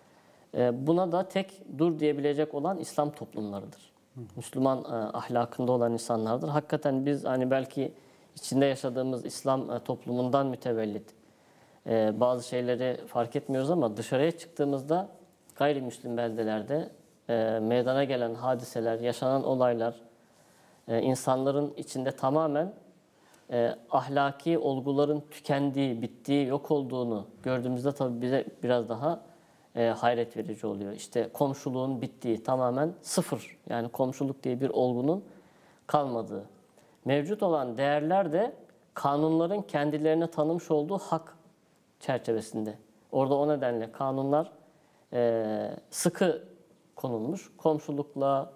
E, buna da tek dur diyebilecek olan İslam toplumlarıdır. Hı. Müslüman e, ahlakında olan insanlardır. Hakikaten biz hani belki içinde yaşadığımız İslam e, toplumundan mütevellit e, bazı şeyleri fark etmiyoruz ama dışarıya çıktığımızda gayrimüslim beldelerde e, meydana gelen hadiseler, yaşanan olaylar, e, insanların içinde tamamen e, ahlaki olguların tükendiği, bittiği, yok olduğunu gördüğümüzde tabii bize biraz daha e, hayret verici oluyor. İşte komşuluğun bittiği, tamamen sıfır. Yani komşuluk diye bir olgunun kalmadığı. Mevcut olan değerler de kanunların kendilerine tanımış olduğu hak çerçevesinde. Orada o nedenle kanunlar e, sıkı konulmuş. Komşulukla,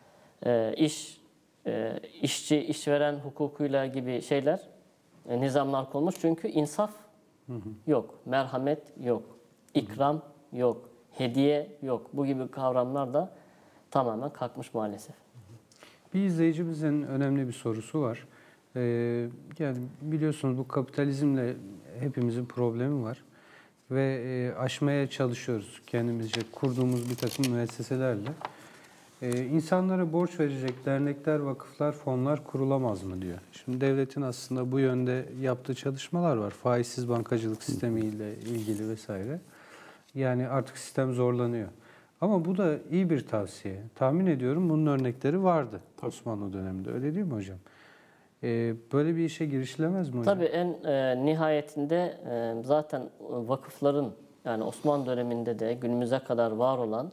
e, iş, e, işçi, işveren hukukuyla gibi şeyler, e, nizamlar konmuş. Çünkü insaf hı hı. yok, merhamet yok, ikram yok, hediye yok. Bu gibi kavramlar da tamamen kalkmış maalesef. Bir izleyicimizin önemli bir sorusu var. Ee, yani biliyorsunuz bu kapitalizmle hepimizin problemi var. Ve e, aşmaya çalışıyoruz kendimizce kurduğumuz bir takım müesseselerle. Ee, insanlara borç verecek dernekler, vakıflar, fonlar kurulamaz mı diyor. Şimdi devletin aslında bu yönde yaptığı çalışmalar var. Faizsiz bankacılık sistemiyle ilgili vesaire. Yani artık sistem zorlanıyor. Ama bu da iyi bir tavsiye. Tahmin ediyorum bunun örnekleri vardı Osmanlı döneminde. Öyle değil mi hocam? Ee, böyle bir işe girişilemez mi hocam? Tabii en e, nihayetinde e, zaten vakıfların, yani Osmanlı döneminde de günümüze kadar var olan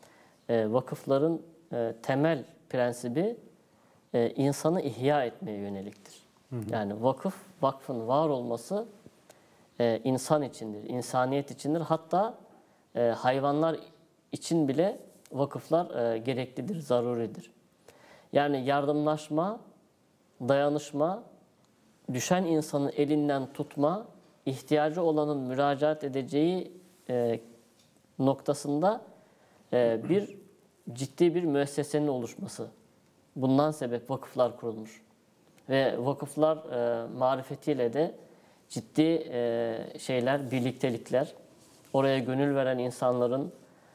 e, vakıfların e, temel prensibi e, insanı ihya etmeye yöneliktir. Hı hı. Yani vakıf, vakfın var olması e, insan içindir, insaniyet içindir. Hatta e, hayvanlar için bile vakıflar e, gereklidir, zaruridir. Yani yardımlaşma, dayanışma, düşen insanın elinden tutma, ihtiyacı olanın müracaat edeceği e, noktasında e, bir ciddi bir müessesenin oluşması. Bundan sebep vakıflar kurulmuş. Ve vakıflar e, marifetiyle de ciddi e, şeyler, birliktelikler, oraya gönül veren insanların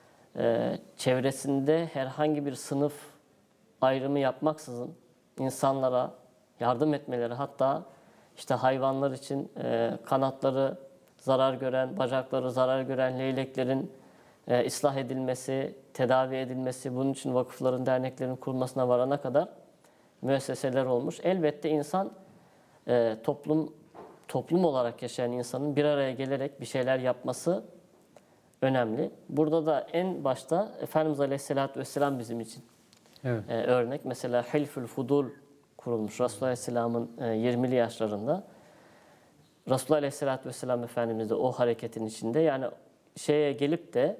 e, çevresinde herhangi bir sınıf ayrımı yapmaksızın insanlara yardım etmeleri, hatta işte hayvanlar için e, kanatları zarar gören, bacakları zarar gören leyleklerin e, ıslah edilmesi, tedavi edilmesi, bunun için vakıfların, derneklerin kurulmasına varana kadar müesseseler olmuş. Elbette insan e, toplum toplum olarak yaşayan insanın bir araya gelerek bir şeyler yapması önemli. Burada da en başta Efendimiz Aleyhisselatü Vesselam bizim için Evet. e, örnek. Mesela Hilful Fudul kurulmuş Resulullah Aleyhisselam'ın e, yirmili yaşlarında. Resulullah Aleyhisselatü Vesselam Efendimiz de o hareketin içinde. Yani şeye gelip de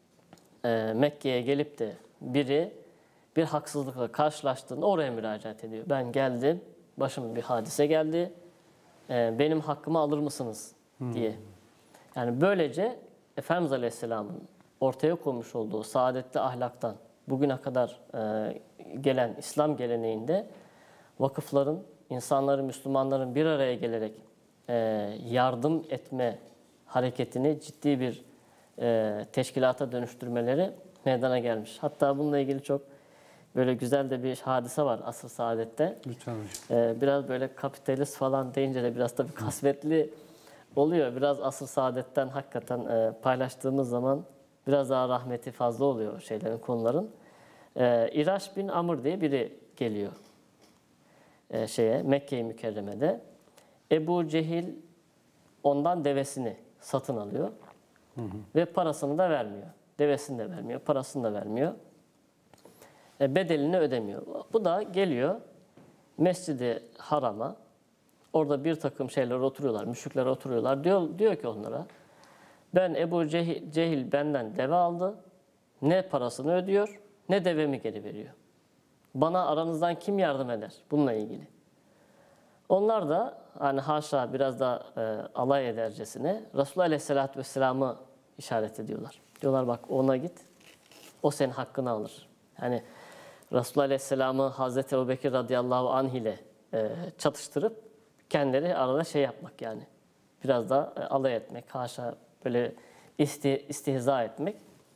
e, Mekke'ye gelip de biri bir haksızlıkla karşılaştığında oraya müracaat ediyor. Ben geldim, başıma bir hadise geldi, e, benim hakkımı alır mısınız diye. Yani böylece Efendimiz Aleyhisselam'ın ortaya koymuş olduğu saadetli ahlaktan bugüne kadar e, gelen İslam geleneğinde vakıfların, insanların, Müslümanların bir araya gelerek e, yardım etme hareketini ciddi bir e, teşkilata dönüştürmeleri meydana gelmiş. Hatta bununla ilgili çok böyle güzel de bir hadise var Asr-ı Saadet'te. Lütfen hocam. E, biraz böyle kapitalist falan deyince de biraz tabii kasvetli oluyor. Biraz Asr-ı Saadet'ten hakikaten e, paylaştığımız zaman biraz daha rahmeti fazla oluyor şeylerin, konuların. E, İraş bin Amr diye biri geliyor e, şeye Mekke-i Mükerreme'de. Ebu Cehil ondan devesini satın alıyor. Hı hı. Ve parasını da vermiyor. Devesini de vermiyor, parasını da vermiyor. E, bedelini ödemiyor. Bu da geliyor Mescid-i Haram'a. Orada bir takım şeyler oturuyorlar, müşrikler oturuyorlar. Diyor, diyor ki onlara, ben Ebu Cehil, Cehil benden deve aldı. Ne parasını ödüyor, ne devemi geri veriyor. Bana aranızdan kim yardım eder bununla ilgili? Onlar da hani haşa biraz da e, alay edercesine Resulullah Aleyhisselatü Vesselam'ı işaret ediyorlar. Diyorlar bak ona git, o senin hakkını alır. Yani Resulullah Aleyhisselam'ı Hazreti Ebubekir radıyallahu anh ile e, çatıştırıp kendileri arada şey yapmak yani. Biraz da e, alay etmek, haşa böyle isti, istihza etmek.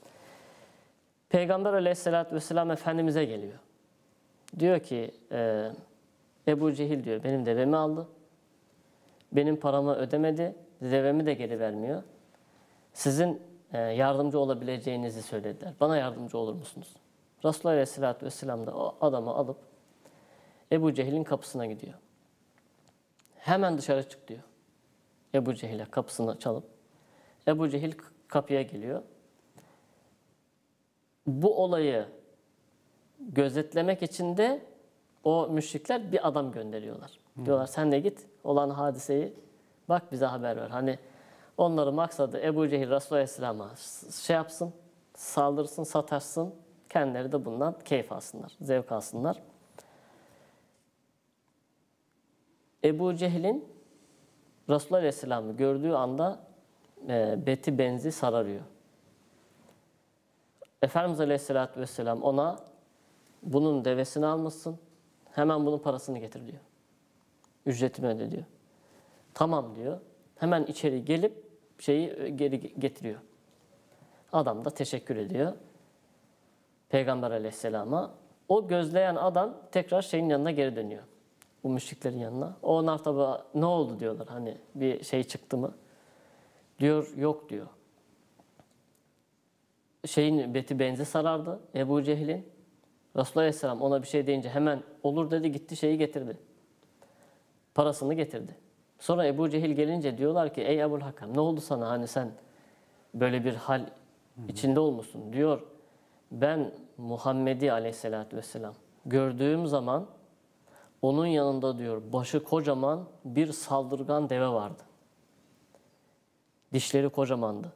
Peygamber Aleyhisselatü Vesselam Efendimiz'e geliyor. Diyor ki e, Ebu Cehil diyor benim devemi aldı. Benim paramı ödemedi. Devemi de geri vermiyor. Sizin e, yardımcı olabileceğinizi söylediler. Bana yardımcı olur musunuz? Resulullah Aleyhisselatü Vesselam da o adamı alıp Ebu Cehil'in kapısına gidiyor. Hemen dışarı çık diyor. Ebu Cehil'e kapısını çalıp. Ebu Cehil kapıya geliyor. Bu olayı gözetlemek için de o müşrikler bir adam gönderiyorlar. Hmm. Diyorlar sen de git olan hadiseyi bak bize haber ver. Hani onların maksadı Ebu Cehil Resulullah Aleyhisselam'a şey yapsın, saldırsın, sataşsın. Kendileri de bundan keyif alsınlar, zevk alsınlar. Ebu Cehil'in Resulullah Aleyhisselam'ı gördüğü anda e, beti benzi sararıyor. Efendimiz Aleyhisselatü Vesselam ona bunun devesini almışsın, hemen bunun parasını getir diyor. Ücretimi öde diyor. Tamam diyor. Hemen içeri gelip şeyi geri getiriyor. Adam da teşekkür ediyor Peygamber Aleyhisselam'a. O gözleyen adam tekrar şeyin yanına geri dönüyor. Bu müşriklerin yanına. Onlar tabi ne oldu diyorlar. Hani bir şey çıktı mı? Diyor yok diyor. Şeyin beti benzi sarardı Ebu Cehil'in. Resulullah Aleyhisselam ona bir şey deyince hemen olur dedi gitti şeyi getirdi. Parasını getirdi. Sonra Ebu Cehil gelince diyorlar ki ey Ebu'l-Hakam ne oldu sana hani sen böyle bir hal içinde olmuşsun diyor. Ben Muhammed'i Aleyhisselatü Vesselam gördüğüm zaman onun yanında diyor başı kocaman bir saldırgan deve vardı. Dişleri kocamandı.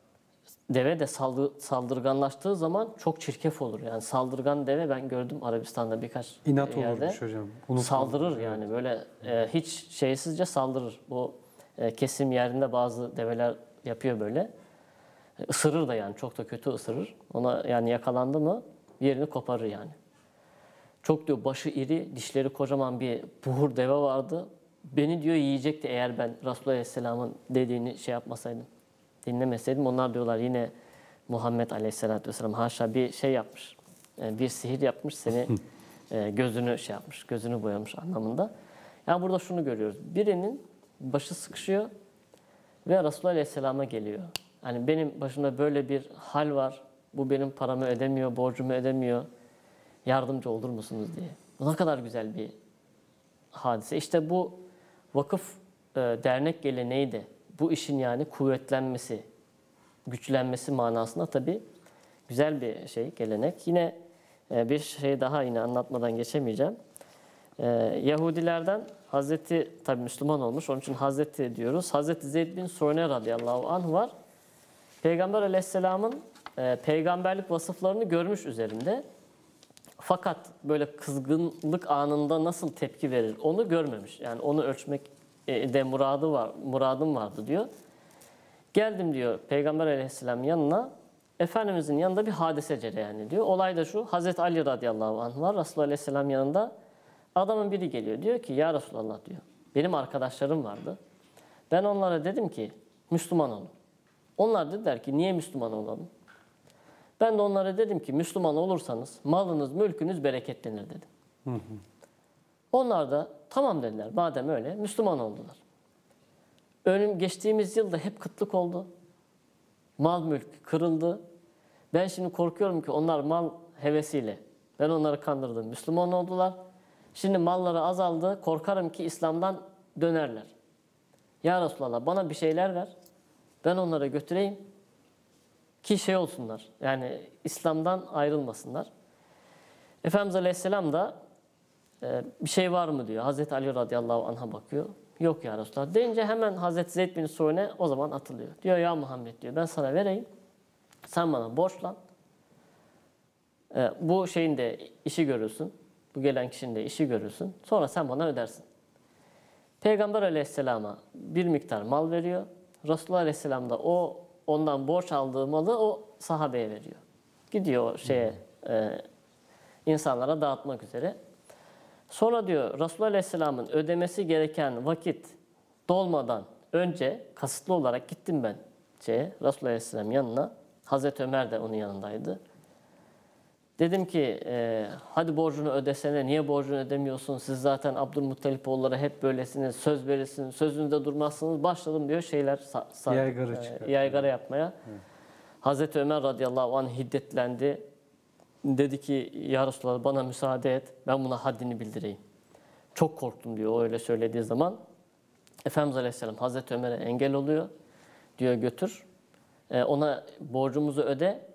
Deve de saldı, saldırganlaştığı zaman çok çirkef olur. Yani saldırgan deve ben gördüm Arabistan'da birkaç İnat yerde. olurmuş hocam. Unutmadım. Saldırır yani böyle e, hiç şeysizce saldırır. Bu e, kesim yerinde bazı develer yapıyor böyle. E, Isırır da yani çok da kötü ısırır. Ona yani yakalandı mı yerini koparır yani. Çok diyor başı iri, dişleri kocaman bir buhur deve vardı. Beni diyor yiyecekti eğer ben Resulullah Aleyhisselam'ın dediğini şey yapmasaydım. Dinlemeseydim. Onlar diyorlar yine Muhammed Aleyhisselatü Vesselam haşa bir şey yapmış. Yani bir sihir yapmış seni e, gözünü şey yapmış. Gözünü boyamış anlamında. Yani burada şunu görüyoruz. Birinin başı sıkışıyor ve Resulullah Aleyhisselam'a geliyor. Hani benim başımda böyle bir hal var. Bu benim paramı ödemiyor, borcumu ödemiyor. Yardımcı olur musunuz diye. Bu ne kadar güzel bir hadise. İşte bu vakıf e, dernek geleneği de bu işin yani kuvvetlenmesi, güçlenmesi manasında tabii güzel bir şey, gelenek. Yine e, bir şey daha yine anlatmadan geçemeyeceğim. E, Yahudilerden Hazreti, tabii Müslüman olmuş, onun için Hazreti diyoruz. Hazreti Zeyd bin Suriye radıyallahu anh var. Peygamber aleyhisselamın e, peygamberlik vasıflarını görmüş üzerinde. Fakat böyle kızgınlık anında nasıl tepki verir onu görmemiş. Yani onu ölçmek de muradı var, muradım vardı diyor. Geldim diyor Peygamber Aleyhisselam yanına. Efendimizin yanında bir hadise cereyan ediyor. Olay da şu. Hazreti Ali radıyallahu anh var. Resulullah Aleyhisselam yanında. Adamın biri geliyor. Diyor ki ya Resulallah diyor. Benim arkadaşlarım vardı. Ben onlara dedim ki Müslüman olun. Onlar dediler ki niye Müslüman olalım? Ben de onlara dedim ki Müslüman olursanız malınız, mülkünüz bereketlenir dedim. Hı hı. Onlar da tamam dediler. Madem öyle Müslüman oldular. Önüm geçtiğimiz yılda hep kıtlık oldu. Mal mülk kırıldı. Ben şimdi korkuyorum ki onlar mal hevesiyle ben onları kandırdım. Müslüman oldular. Şimdi malları azaldı. Korkarım ki İslam'dan dönerler. Ya Resulallah bana bir şeyler ver. Ben onlara götüreyim. Ki şey olsunlar. Yani İslam'dan ayrılmasınlar. Efendimiz Aleyhisselam da e, bir şey var mı diyor. Hazreti Ali radıyallahu anh'a bakıyor. Yok ya Resulallah. Deyince hemen Hazreti Zeyd bin Suriye o zaman atılıyor. Diyor ya Muhammed diyor ben sana vereyim. Sen bana borçlan. E, bu şeyin de işi görürsün. Bu gelen kişinin de işi görürsün. Sonra sen bana ödersin. Peygamber Aleyhisselam'a bir miktar mal veriyor. Resulullah Aleyhisselam da o ondan borç aldığı malı o sahabeye veriyor. Gidiyor şeye e, insanlara dağıtmak üzere. Sonra diyor Resulullah Aleyhisselam'ın ödemesi gereken vakit dolmadan önce kasıtlı olarak gittim ben şeye, Resulullah Aleyhisselam yanına. Hazreti Ömer de onun yanındaydı. Dedim ki e, hadi borcunu ödesene, niye borcunu ödemiyorsun? Siz zaten Abdülmuttalipoğulları hep böylesiniz, söz verirsiniz, sözünüzde durmazsınız. Başladım diyor şeyler, sa- sa- Yaygara e, çıkar. yaygara yapmaya. Evet. Hazreti Ömer radıyallahu anh hiddetlendi. Dedi ki ya Resulallah bana müsaade et, ben buna haddini bildireyim. Çok korktum diyor o öyle söylediği zaman. Efendimiz Aleyhisselam Hazreti Ömer'e engel oluyor. Diyor götür, e, ona borcumuzu öde.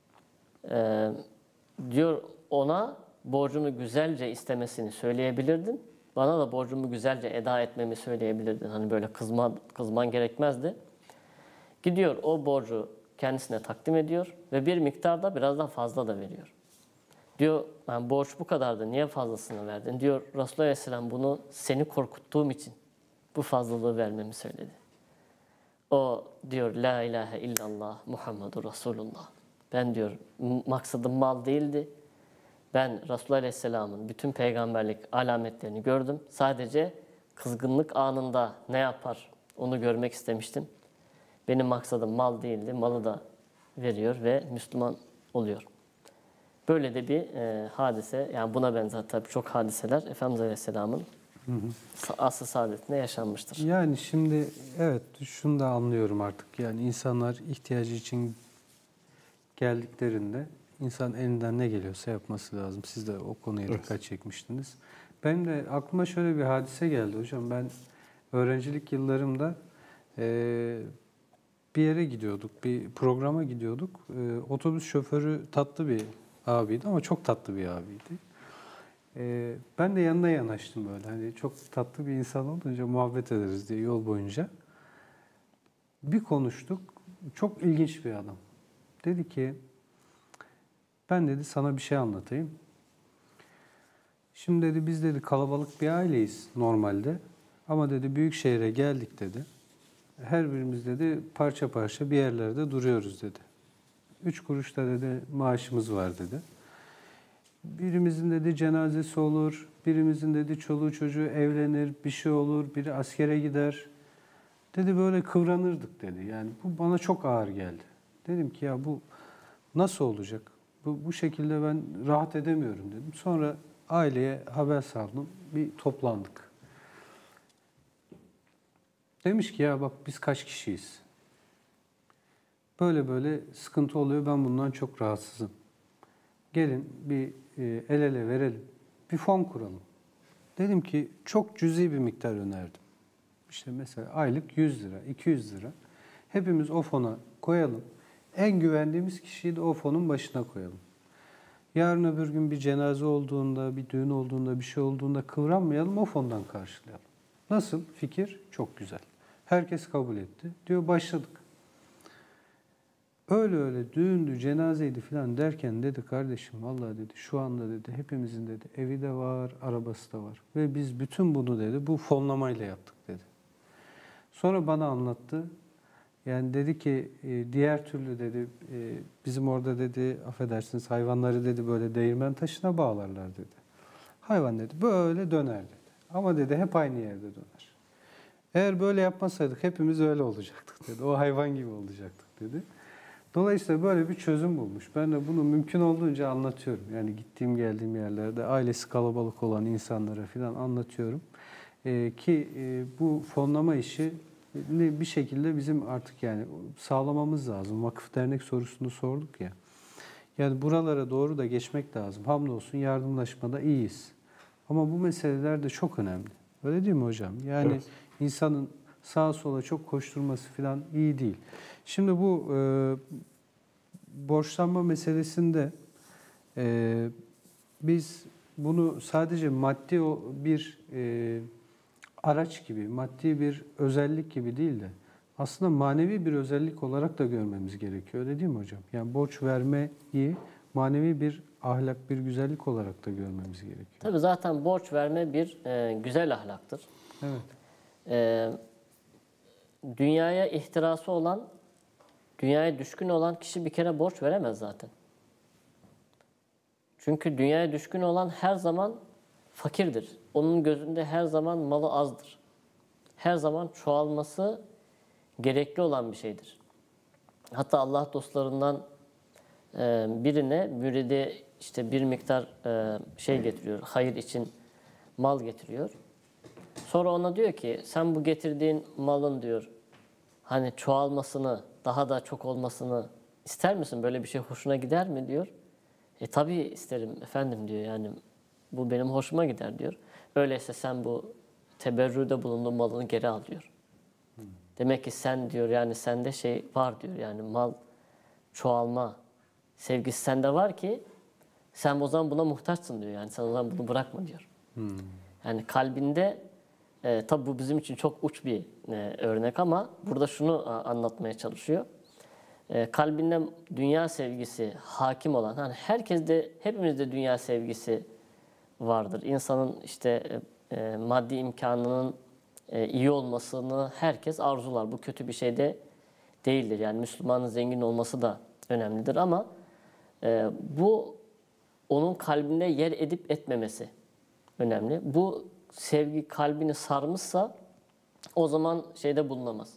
E, diyor ona borcumu güzelce istemesini söyleyebilirdin. Bana da borcumu güzelce eda etmemi söyleyebilirdin. Hani böyle kızma, kızman gerekmezdi. Gidiyor o borcu kendisine takdim ediyor ve bir miktarda biraz daha fazla da veriyor. Diyor yani borç bu kadardı niye fazlasını verdin? Diyor Resulullah Aleyhisselam bunu seni korkuttuğum için bu fazlalığı vermemi söyledi. O diyor la ilahe illallah Muhammedur Resulullah. Ben diyor maksadım mal değildi. Ben Resulullah Aleyhisselam'ın bütün peygamberlik alametlerini gördüm. Sadece kızgınlık anında ne yapar onu görmek istemiştim. Benim maksadım mal değildi. Malı da veriyor ve Müslüman oluyor. Böyle de bir e, hadise. Yani buna benzer tabii çok hadiseler Efendimiz Aleyhisselam'ın hı hı. asr-ı saadetinde yaşanmıştır. Yani şimdi evet şunu da anlıyorum artık. Yani insanlar ihtiyacı için geldiklerinde insan elinden ne geliyorsa yapması lazım. Siz de o konuya dikkat evet. çekmiştiniz. Benim de aklıma şöyle bir hadise geldi hocam. Ben öğrencilik yıllarımda e, bir yere gidiyorduk, bir programa gidiyorduk. E, otobüs şoförü tatlı bir abiydi ama çok tatlı bir abiydi. E, ben de yanına yanaştım böyle. Hani çok tatlı bir insan olunca muhabbet ederiz diye yol boyunca. Bir konuştuk. Çok ilginç bir adam. Dedi ki, ben dedi sana bir şey anlatayım. Şimdi dedi biz dedi kalabalık bir aileyiz normalde. Ama dedi büyük şehre geldik dedi. Her birimiz dedi parça parça bir yerlerde duruyoruz dedi. Üç kuruşta dedi maaşımız var dedi. Birimizin dedi cenazesi olur, birimizin dedi çoluğu çocuğu evlenir, bir şey olur, biri askere gider. Dedi böyle kıvranırdık dedi. Yani bu bana çok ağır geldi. Dedim ki ya bu nasıl olacak? Bu, bu şekilde ben rahat edemiyorum dedim. Sonra aileye haber saldım, bir toplandık. Demiş ki ya bak biz kaç kişiyiz? Böyle böyle sıkıntı oluyor, ben bundan çok rahatsızım. Gelin bir e, el ele verelim, bir fon kuralım. Dedim ki çok cüzi bir miktar önerdim. İşte mesela aylık yüz lira, iki yüz lira. Hepimiz o fona koyalım. En güvendiğimiz kişiyi de o fonun başına koyalım. Yarın öbür gün bir cenaze olduğunda, bir düğün olduğunda, bir şey olduğunda kıvranmayalım, o fondan karşılayalım. Nasıl? Fikir çok güzel. Herkes kabul etti. Diyor başladık. Öyle öyle düğündü, cenazeydi falan derken dedi kardeşim vallahi dedi şu anda dedi hepimizin dedi evi de var, arabası da var. Ve biz bütün bunu dedi bu fonlamayla yaptık dedi. Sonra bana anlattı. Yani dedi ki diğer türlü dedi bizim orada dedi affedersiniz hayvanları dedi böyle değirmen taşına bağlarlar dedi. Hayvan dedi böyle döner dedi. Ama dedi hep aynı yerde döner. Eğer böyle yapmasaydık hepimiz öyle olacaktık dedi. O hayvan gibi olacaktık dedi. Dolayısıyla böyle bir çözüm bulmuş. Ben de bunu mümkün olduğunca anlatıyorum. Yani gittiğim geldiğim yerlerde ailesi kalabalık olan insanlara falan anlatıyorum. Ee, ki e, bu fonlama işi bir şekilde bizim artık yani sağlamamız lazım. Vakıf dernek sorusunu sorduk ya. Yani buralara doğru da geçmek lazım. Hamdolsun yardımlaşmada iyiyiz. Ama bu meseleler de çok önemli. Öyle değil mi hocam? Yani evet. insanın sağa sola çok koşturması falan iyi değil. Şimdi bu e, borçlanma meselesinde e, biz bunu sadece maddi bir e, araç gibi, maddi bir özellik gibi değil de aslında manevi bir özellik olarak da görmemiz gerekiyor. Öyle değil mi hocam? Yani borç vermeyi manevi bir ahlak, bir güzellik olarak da görmemiz gerekiyor. Tabii zaten borç verme bir e, güzel ahlaktır. Evet. E, dünyaya ihtirası olan, dünyaya düşkün olan kişi bir kere borç veremez zaten. Çünkü dünyaya düşkün olan her zaman fakirdir. Onun gözünde her zaman malı azdır. Her zaman çoğalması gerekli olan bir şeydir. Hatta Allah dostlarından birine müridi işte bir miktar şey getiriyor, hayır için mal getiriyor. Sonra ona diyor ki sen bu getirdiğin malın diyor hani çoğalmasını, daha da çok olmasını ister misin? Böyle bir şey hoşuna gider mi diyor. E tabii isterim efendim diyor yani bu benim hoşuma gider diyor. Öyleyse sen bu teberrüde bulunduğun malını geri al diyor. Hmm. Demek ki sen diyor yani sende şey var diyor yani mal çoğalma sevgisi sende var ki sen o zaman buna muhtaçsın diyor yani sen o zaman bunu bırakma diyor. Hmm. Yani kalbinde e, tabii bu bizim için çok uç bir e, örnek ama burada şunu a, anlatmaya çalışıyor. E, kalbinde dünya sevgisi hakim olan hani herkeste hepimizde dünya sevgisi vardır. İnsanın işte e, maddi imkanının e, iyi olmasını herkes arzular. Bu kötü bir şey de değildir. Yani Müslümanın zengin olması da önemlidir ama e, bu onun kalbinde yer edip etmemesi önemli. Bu sevgi kalbini sarmışsa o zaman şeyde bulunamaz.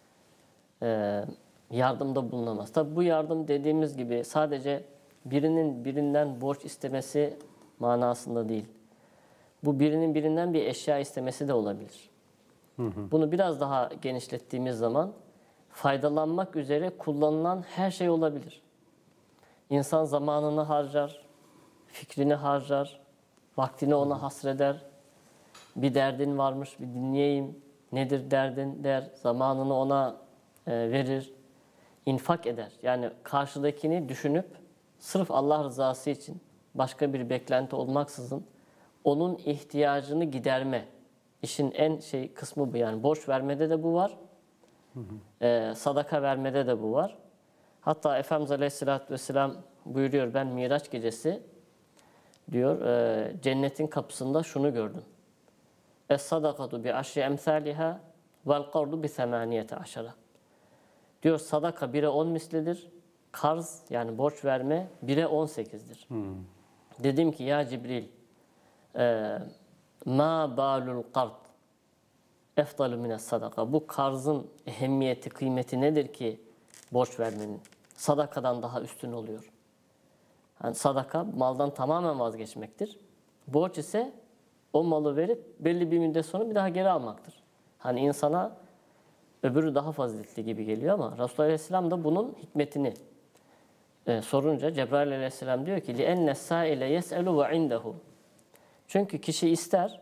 E, yardımda bulunamaz. Tabi bu yardım dediğimiz gibi sadece birinin birinden borç istemesi manasında değil. Bu birinin birinden bir eşya istemesi de olabilir. Hı hı. Bunu biraz daha genişlettiğimiz zaman faydalanmak üzere kullanılan her şey olabilir. İnsan zamanını harcar, fikrini harcar, vaktini ona hasreder. Bir derdin varmış, bir dinleyeyim, nedir derdin der, zamanını ona e, verir, infak eder. Yani karşıdakini düşünüp sırf Allah rızası için başka bir beklenti olmaksızın onun ihtiyacını giderme. İşin en şey kısmı bu yani borç vermede de bu var. Hı hı. Ee, sadaka vermede de bu var. Hatta Efendimiz Aleyhisselatü Vesselam buyuruyor, ben Miraç gecesi diyor e, cennetin kapısında şunu gördüm. Es-sadakatu bi aşri emsaliha vel qardu bi semaniyete aşara. Diyor sadaka bire on mislidir. Karz yani borç verme bire on sekizdir. Hmm. Dedim ki ya Cibril e, ma balul kard efdalu mine sadaka. Bu karzın ehemmiyeti, kıymeti nedir ki borç vermenin? Sadakadan daha üstün oluyor. Yani sadaka maldan tamamen vazgeçmektir. Borç ise o malı verip belli bir müddet sonra bir daha geri almaktır. Hani insana öbürü daha faziletli gibi geliyor ama Resulullah Aleyhisselam da bunun hikmetini e, sorunca Cebrail Aleyhisselam diyor ki لِاَنَّ السَّائِلَ يَسْأَلُ وَعِنْدَهُ. Çünkü kişi ister,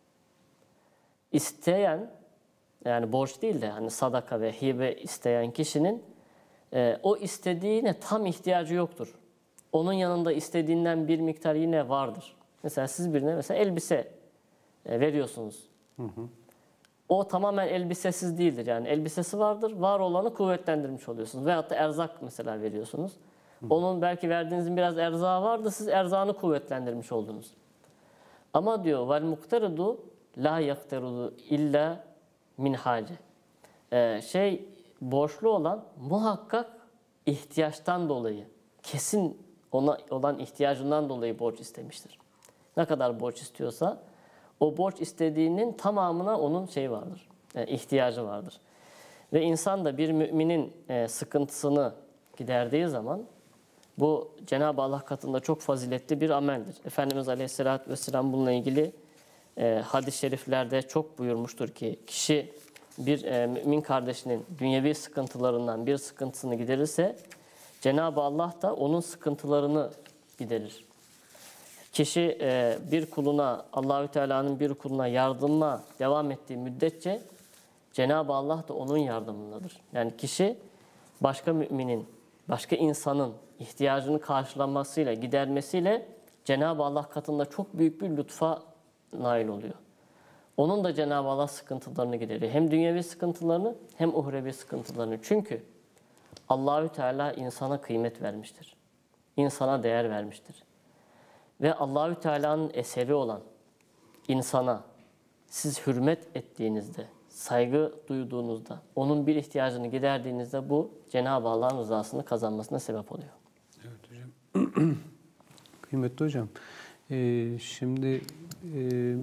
isteyen yani borç değil de hani sadaka ve hibe isteyen kişinin e, o istediğine tam ihtiyacı yoktur. Onun yanında istediğinden bir miktar yine vardır. Mesela siz birine mesela elbise e, veriyorsunuz. Hı hı. O tamamen elbisesiz değildir. Yani elbisesi vardır, var olanı kuvvetlendirmiş oluyorsunuz. Veyahut da erzak mesela veriyorsunuz. Hı. Onun belki verdiğinizin biraz erzağı vardı, siz erzağını kuvvetlendirmiş oldunuz. Ama diyor vel muqteridu la yakterudu illa min hace. Ee, şey borçlu olan muhakkak ihtiyaçtan dolayı, kesin ona olan ihtiyacından dolayı borç istemiştir. Ne kadar borç istiyorsa o borç istediğinin tamamına onun şey vardır, e, ihtiyacı vardır. Ve insan da bir müminin e, sıkıntısını giderdiği zaman bu Cenab-ı Allah katında çok faziletli bir ameldir. Efendimiz Aleyhisselatü Vesselam bununla ilgili e, hadis-i şeriflerde çok buyurmuştur ki kişi bir e, mümin kardeşinin dünyevi sıkıntılarından bir sıkıntısını giderirse Cenab-ı Allah da onun sıkıntılarını giderir. Kişi e, bir kuluna, Allahü Teala'nın bir kuluna yardıma devam ettiği müddetçe Cenab-ı Allah da onun yardımındadır. Yani kişi başka müminin, başka insanın ihtiyacını karşılamasıyla, gidermesiyle Cenab-ı Allah katında çok büyük bir lütfa nail oluyor. Onun da Cenab-ı Allah sıkıntılarını gideriyor. Hem dünyevi sıkıntılarını hem uhrevi sıkıntılarını. Çünkü Allahü Teala insana kıymet vermiştir. İnsana değer vermiştir. Ve Allahü Teala'nın eseri olan insana siz hürmet ettiğinizde, saygı duyduğunuzda, onun bir ihtiyacını giderdiğinizde bu Cenab-ı Allah'ın rızasını kazanmasına sebep oluyor. Evet hocam. Kıymetli hocam, e, şimdi e,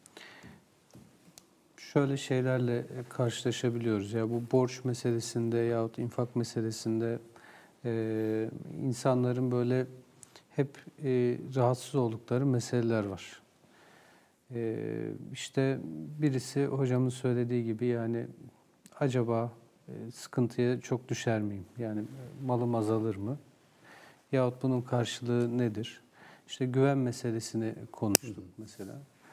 şöyle şeylerle karşılaşabiliyoruz. Ya bu borç meselesinde yahut infak meselesinde e, insanların böyle hep e, rahatsız oldukları meseleler var. E, işte birisi hocamın söylediği gibi yani acaba e, sıkıntıya çok düşer miyim? Yani malım azalır mı? Yahut bunun karşılığı nedir? İşte güven meselesini konuştuk mesela.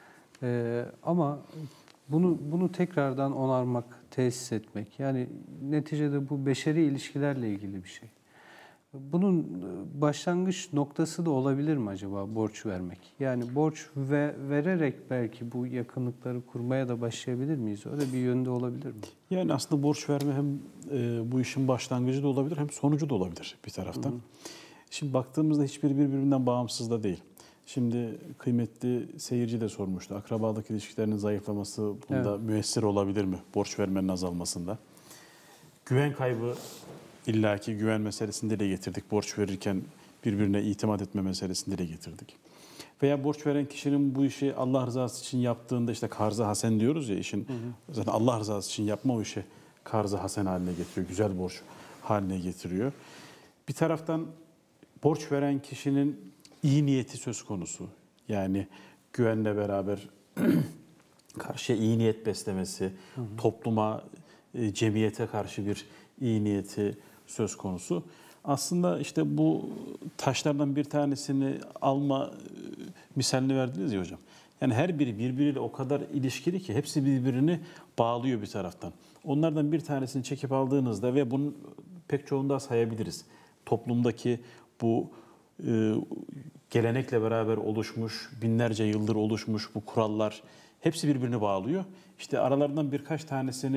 E, ama bunu bunu tekrardan onarmak, tesis etmek yani neticede bu beşeri ilişkilerle ilgili bir şey. Bunun başlangıç noktası da olabilir mi acaba borç vermek? Yani borç ve vererek belki bu yakınlıkları kurmaya da başlayabilir miyiz? Öyle bir yönde olabilir mi? Yani aslında borç verme hem e, bu işin başlangıcı da olabilir hem sonucu da olabilir bir taraftan. Hı hı. Şimdi baktığımızda hiçbir birbirinden bağımsız da değil. Şimdi kıymetli seyirci de sormuştu. Akrabalık ilişkilerinin zayıflaması bunda evet. müessir olabilir mi? Borç vermenin azalmasında. Güven kaybı illaki güven meselesini dile getirdik. Borç verirken birbirine itimat etme meselesini dile getirdik. Veya borç veren kişinin bu işi Allah rızası için yaptığında işte karz-ı hasen diyoruz ya işin. Hı hı. Zaten Allah rızası için yapma o işi karz-ı hasen haline getiriyor. Güzel borç haline getiriyor. Bir taraftan borç veren kişinin iyi niyeti söz konusu. Yani güvenle beraber karşıya iyi niyet beslemesi, hı hı. topluma, cemiyete karşı bir iyi niyeti söz konusu. Aslında işte bu taşlardan bir tanesini alma misalini verdiniz ya hocam. Yani her biri birbiriyle o kadar ilişkili ki hepsi birbirini bağlıyor bir taraftan. Onlardan bir tanesini çekip aldığınızda ve bunun pek çoğunu da sayabiliriz. Toplumdaki bu e, gelenekle beraber oluşmuş, binlerce yıldır oluşmuş bu kurallar hepsi birbirini bağlıyor. İşte aralarından birkaç tanesini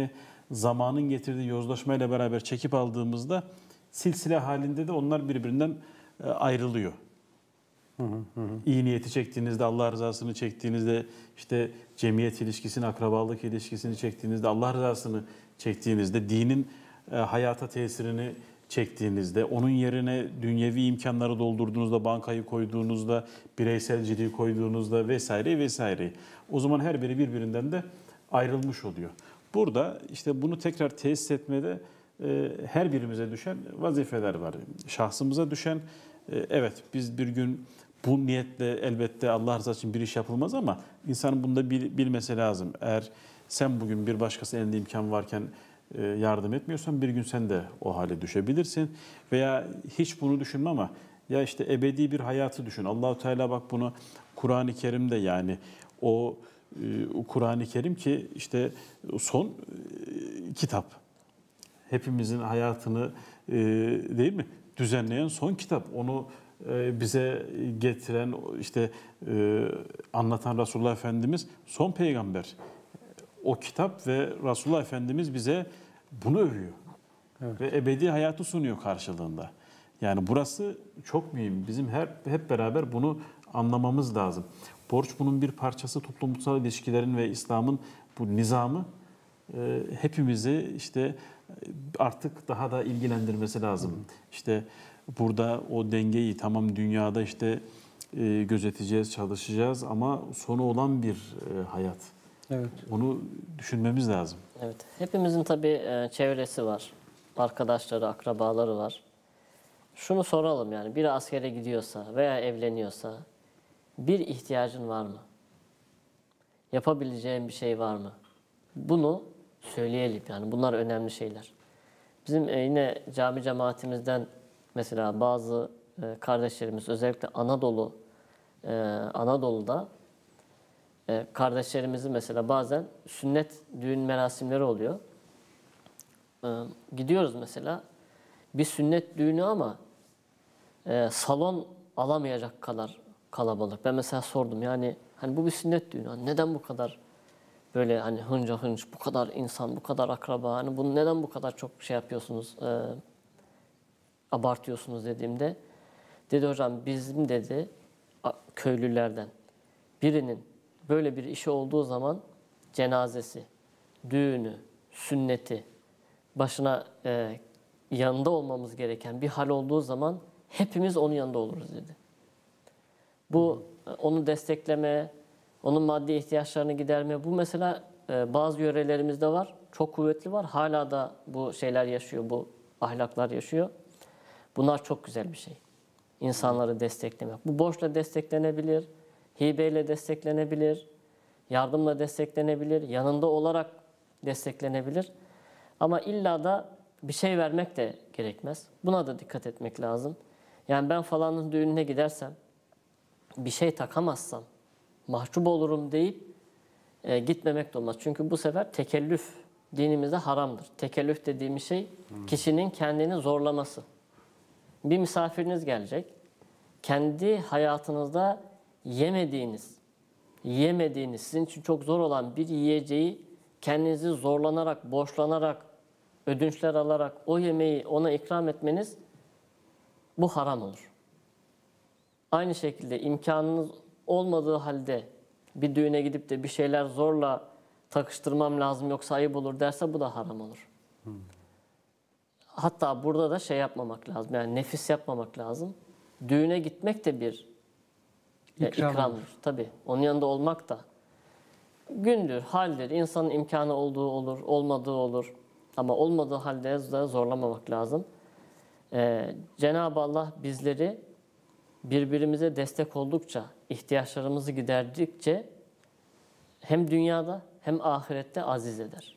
zamanın getirdiği yozlaşmayla beraber çekip aldığımızda silsile halinde de onlar birbirinden e, ayrılıyor. Hı hı hı. İyi niyeti çektiğinizde, Allah rızasını çektiğinizde, işte cemiyet ilişkisini, akrabalık ilişkisini çektiğinizde, Allah rızasını çektiğinizde, dinin e, hayata tesirini çektiğinizde, onun yerine dünyevi imkanları doldurduğunuzda, bankayı koyduğunuzda, bireyselciliği koyduğunuzda vesaire vesaire. O zaman her biri birbirinden de ayrılmış oluyor. Burada işte bunu tekrar tesis etmede e, her birimize düşen vazifeler var. Şahsımıza düşen, e, evet biz bir gün bu niyetle elbette Allah rızası için bir iş yapılmaz ama insanın bunu da bil, bilmesi lazım. Eğer sen bugün bir başkası elinde imkan varken e, yardım etmiyorsan bir gün sen de o hale düşebilirsin. Veya hiç bunu düşünme ama ya işte ebedi bir hayatı düşün. Allahu Teala bak bunu Kur'an-ı Kerim'de, yani o e, Kur'an-ı Kerim ki işte son e, kitap. Hepimizin hayatını e, değil mi düzenleyen son kitap. Onu e, bize getiren, işte e, anlatan Resulullah Efendimiz son peygamber. O kitap ve Resulullah Efendimiz bize bunu övüyor. Evet. Ve ebedi hayatı sunuyor karşılığında. Yani burası çok mühim. Bizim her hep beraber bunu anlamamız lazım. Borç bunun bir parçası, toplumsal ilişkilerin ve İslam'ın bu nizamı e, hepimizi işte artık daha da ilgilendirmesi lazım. Hı. İşte burada o dengeyi, tamam dünyada işte e, gözeteceğiz, çalışacağız ama sonu olan bir e, hayat. Evet. Onu düşünmemiz lazım. Evet. Hepimizin tabii e, çevresi var. Arkadaşları, akrabaları var. Şunu soralım, yani biri askere gidiyorsa veya evleniyorsa bir ihtiyacın var mı? Yapabileceğin bir şey var mı? Bunu söyleyelim, yani bunlar önemli şeyler. Bizim e, yine cami cemaatimizden mesela bazı e, kardeşlerimiz, özellikle Anadolu e, Anadolu'da e, kardeşlerimizin mesela bazen sünnet düğün merasimleri oluyor. E, gidiyoruz mesela bir sünnet düğünü ama e, salon alamayacak kadar kalabalık. Ben mesela sordum, yani hani bu bir sünnet düğünü, hani neden bu kadar böyle hani hınca hınç, bu kadar insan, bu kadar akraba, hani bunu neden bu kadar çok şey yapıyorsunuz, e, abartıyorsunuz dediğimde, dedi hocam bizim dedi köylülerden birinin böyle bir işi olduğu zaman cenazesi, düğünü, sünneti, başına e, yanında olmamız gereken bir hal olduğu zaman hepimiz onun yanında oluruz dedi. Bu onu destekleme, onun maddi ihtiyaçlarını giderme, bu mesela e, bazı yörelerimizde var, çok kuvvetli var. Hala da bu şeyler yaşıyor, bu ahlaklar yaşıyor. Bunlar çok güzel bir şey. İnsanları desteklemek. Bu borçla desteklenebilir, hibeyle desteklenebilir, yardımla desteklenebilir, yanında olarak desteklenebilir. Ama illa da bir şey vermek de gerekmez. Buna da dikkat etmek lazım. Yani ben falanın düğününe gidersem, bir şey takamazsam mahcup olurum deyip e, gitmemek de olmaz. Çünkü bu sefer tekellüf dinimizde haramdır. Tekellüf dediğimiz şey kişinin kendini zorlaması. Bir misafiriniz gelecek. Kendi hayatınızda yemediğiniz, yemediğiniz, sizin için çok zor olan bir yiyeceği kendinizi zorlanarak, borçlanarak, ödünçler alarak o yemeği ona ikram etmeniz, bu haram olur. Aynı şekilde imkanınız olmadığı halde bir düğüne gidip de bir şeyler zorla takıştırmam lazım yoksa ayıp olur derse, bu da haram olur. Hmm. Hatta burada da şey yapmamak lazım, yani nefis yapmamak lazım. Düğüne gitmek de bir İkram. ikramdır. Tabii onun yanında olmak da gündür, haldir. İnsanın imkanı olduğu olur, olmadığı olur. Ama olmadığı halde de zorlamamak lazım. Ee, Cenab-ı Allah bizleri birbirimize destek oldukça, ihtiyaçlarımızı giderdikçe hem dünyada hem ahirette aziz eder.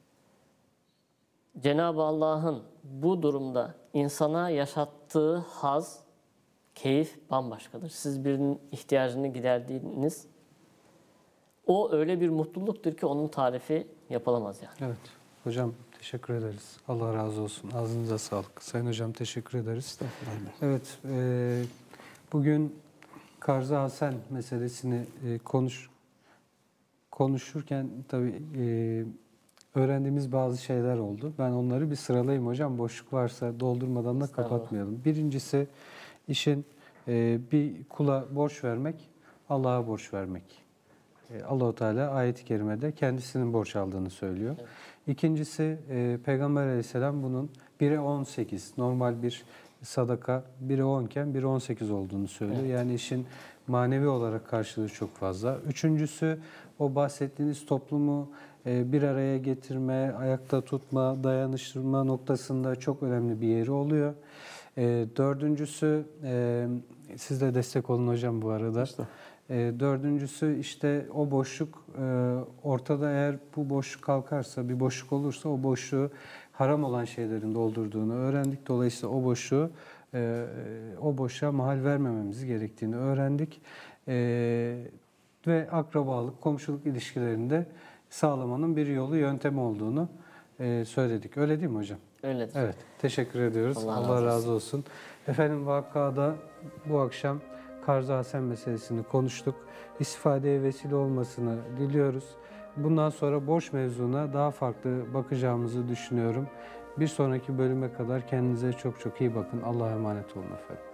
Cenab-ı Allah'ın bu durumda insana yaşattığı haz, keyif bambaşkadır. Siz birinin ihtiyacını giderdiğiniz, o öyle bir mutluluktur ki onun tarifi yapılamaz yani. Evet. Hocam teşekkür ederiz. Allah razı olsun. Ağzınıza sağlık. Sayın hocam teşekkür ederiz. Evet. E, bugün Karz-ı Hasen meselesini e, konuş konuşurken tabii e, öğrendiğimiz bazı şeyler oldu. Ben onları bir sıralayayım hocam. Boşluk varsa doldurmadan da Estağfurullah. kapatmayalım. Birincisi işin e, bir kula borç vermek, Allah'a borç vermek. E, Allah-u Teala ayet-i kerimede kendisinin borç aldığını söylüyor. Evet. İkincisi e, Peygamber Aleyhisselam bunun bire on sekiz, normal bir sadaka bire on iken bire on sekiz olduğunu söylüyor. Evet. Yani işin manevi olarak karşılığı çok fazla. Üçüncüsü o bahsettiğiniz toplumu e, bir araya getirme, ayakta tutma, dayanıştırma noktasında çok önemli bir yeri oluyor. E, dördüncüsü, e, siz de destek olun hocam bu arada. İşte. E, dördüncüsü işte o boşluk e, ortada, eğer bu boşluk kalkarsa, bir boşluk olursa o boşluğu haram olan şeylerin doldurduğunu öğrendik. Dolayısıyla o boşluğu e, o boşluğa mahal vermememiz gerektiğini öğrendik. E, ve akrabalık, komşuluk ilişkilerinde sağlamanın bir yolu, yöntemi olduğunu e, söyledik. Öyle değil mi hocam? Öyledir. Evet, teşekkür ediyoruz. Allah Allah, razı razı olsun. Efendim vakada bu akşam Karz-ı Hasen meselesini konuştuk. İstifadeye vesile olmasını diliyoruz. Bundan sonra borç mevzuna daha farklı bakacağımızı düşünüyorum. Bir sonraki bölüme kadar kendinize çok çok iyi bakın. Allah'a emanet olun efendim.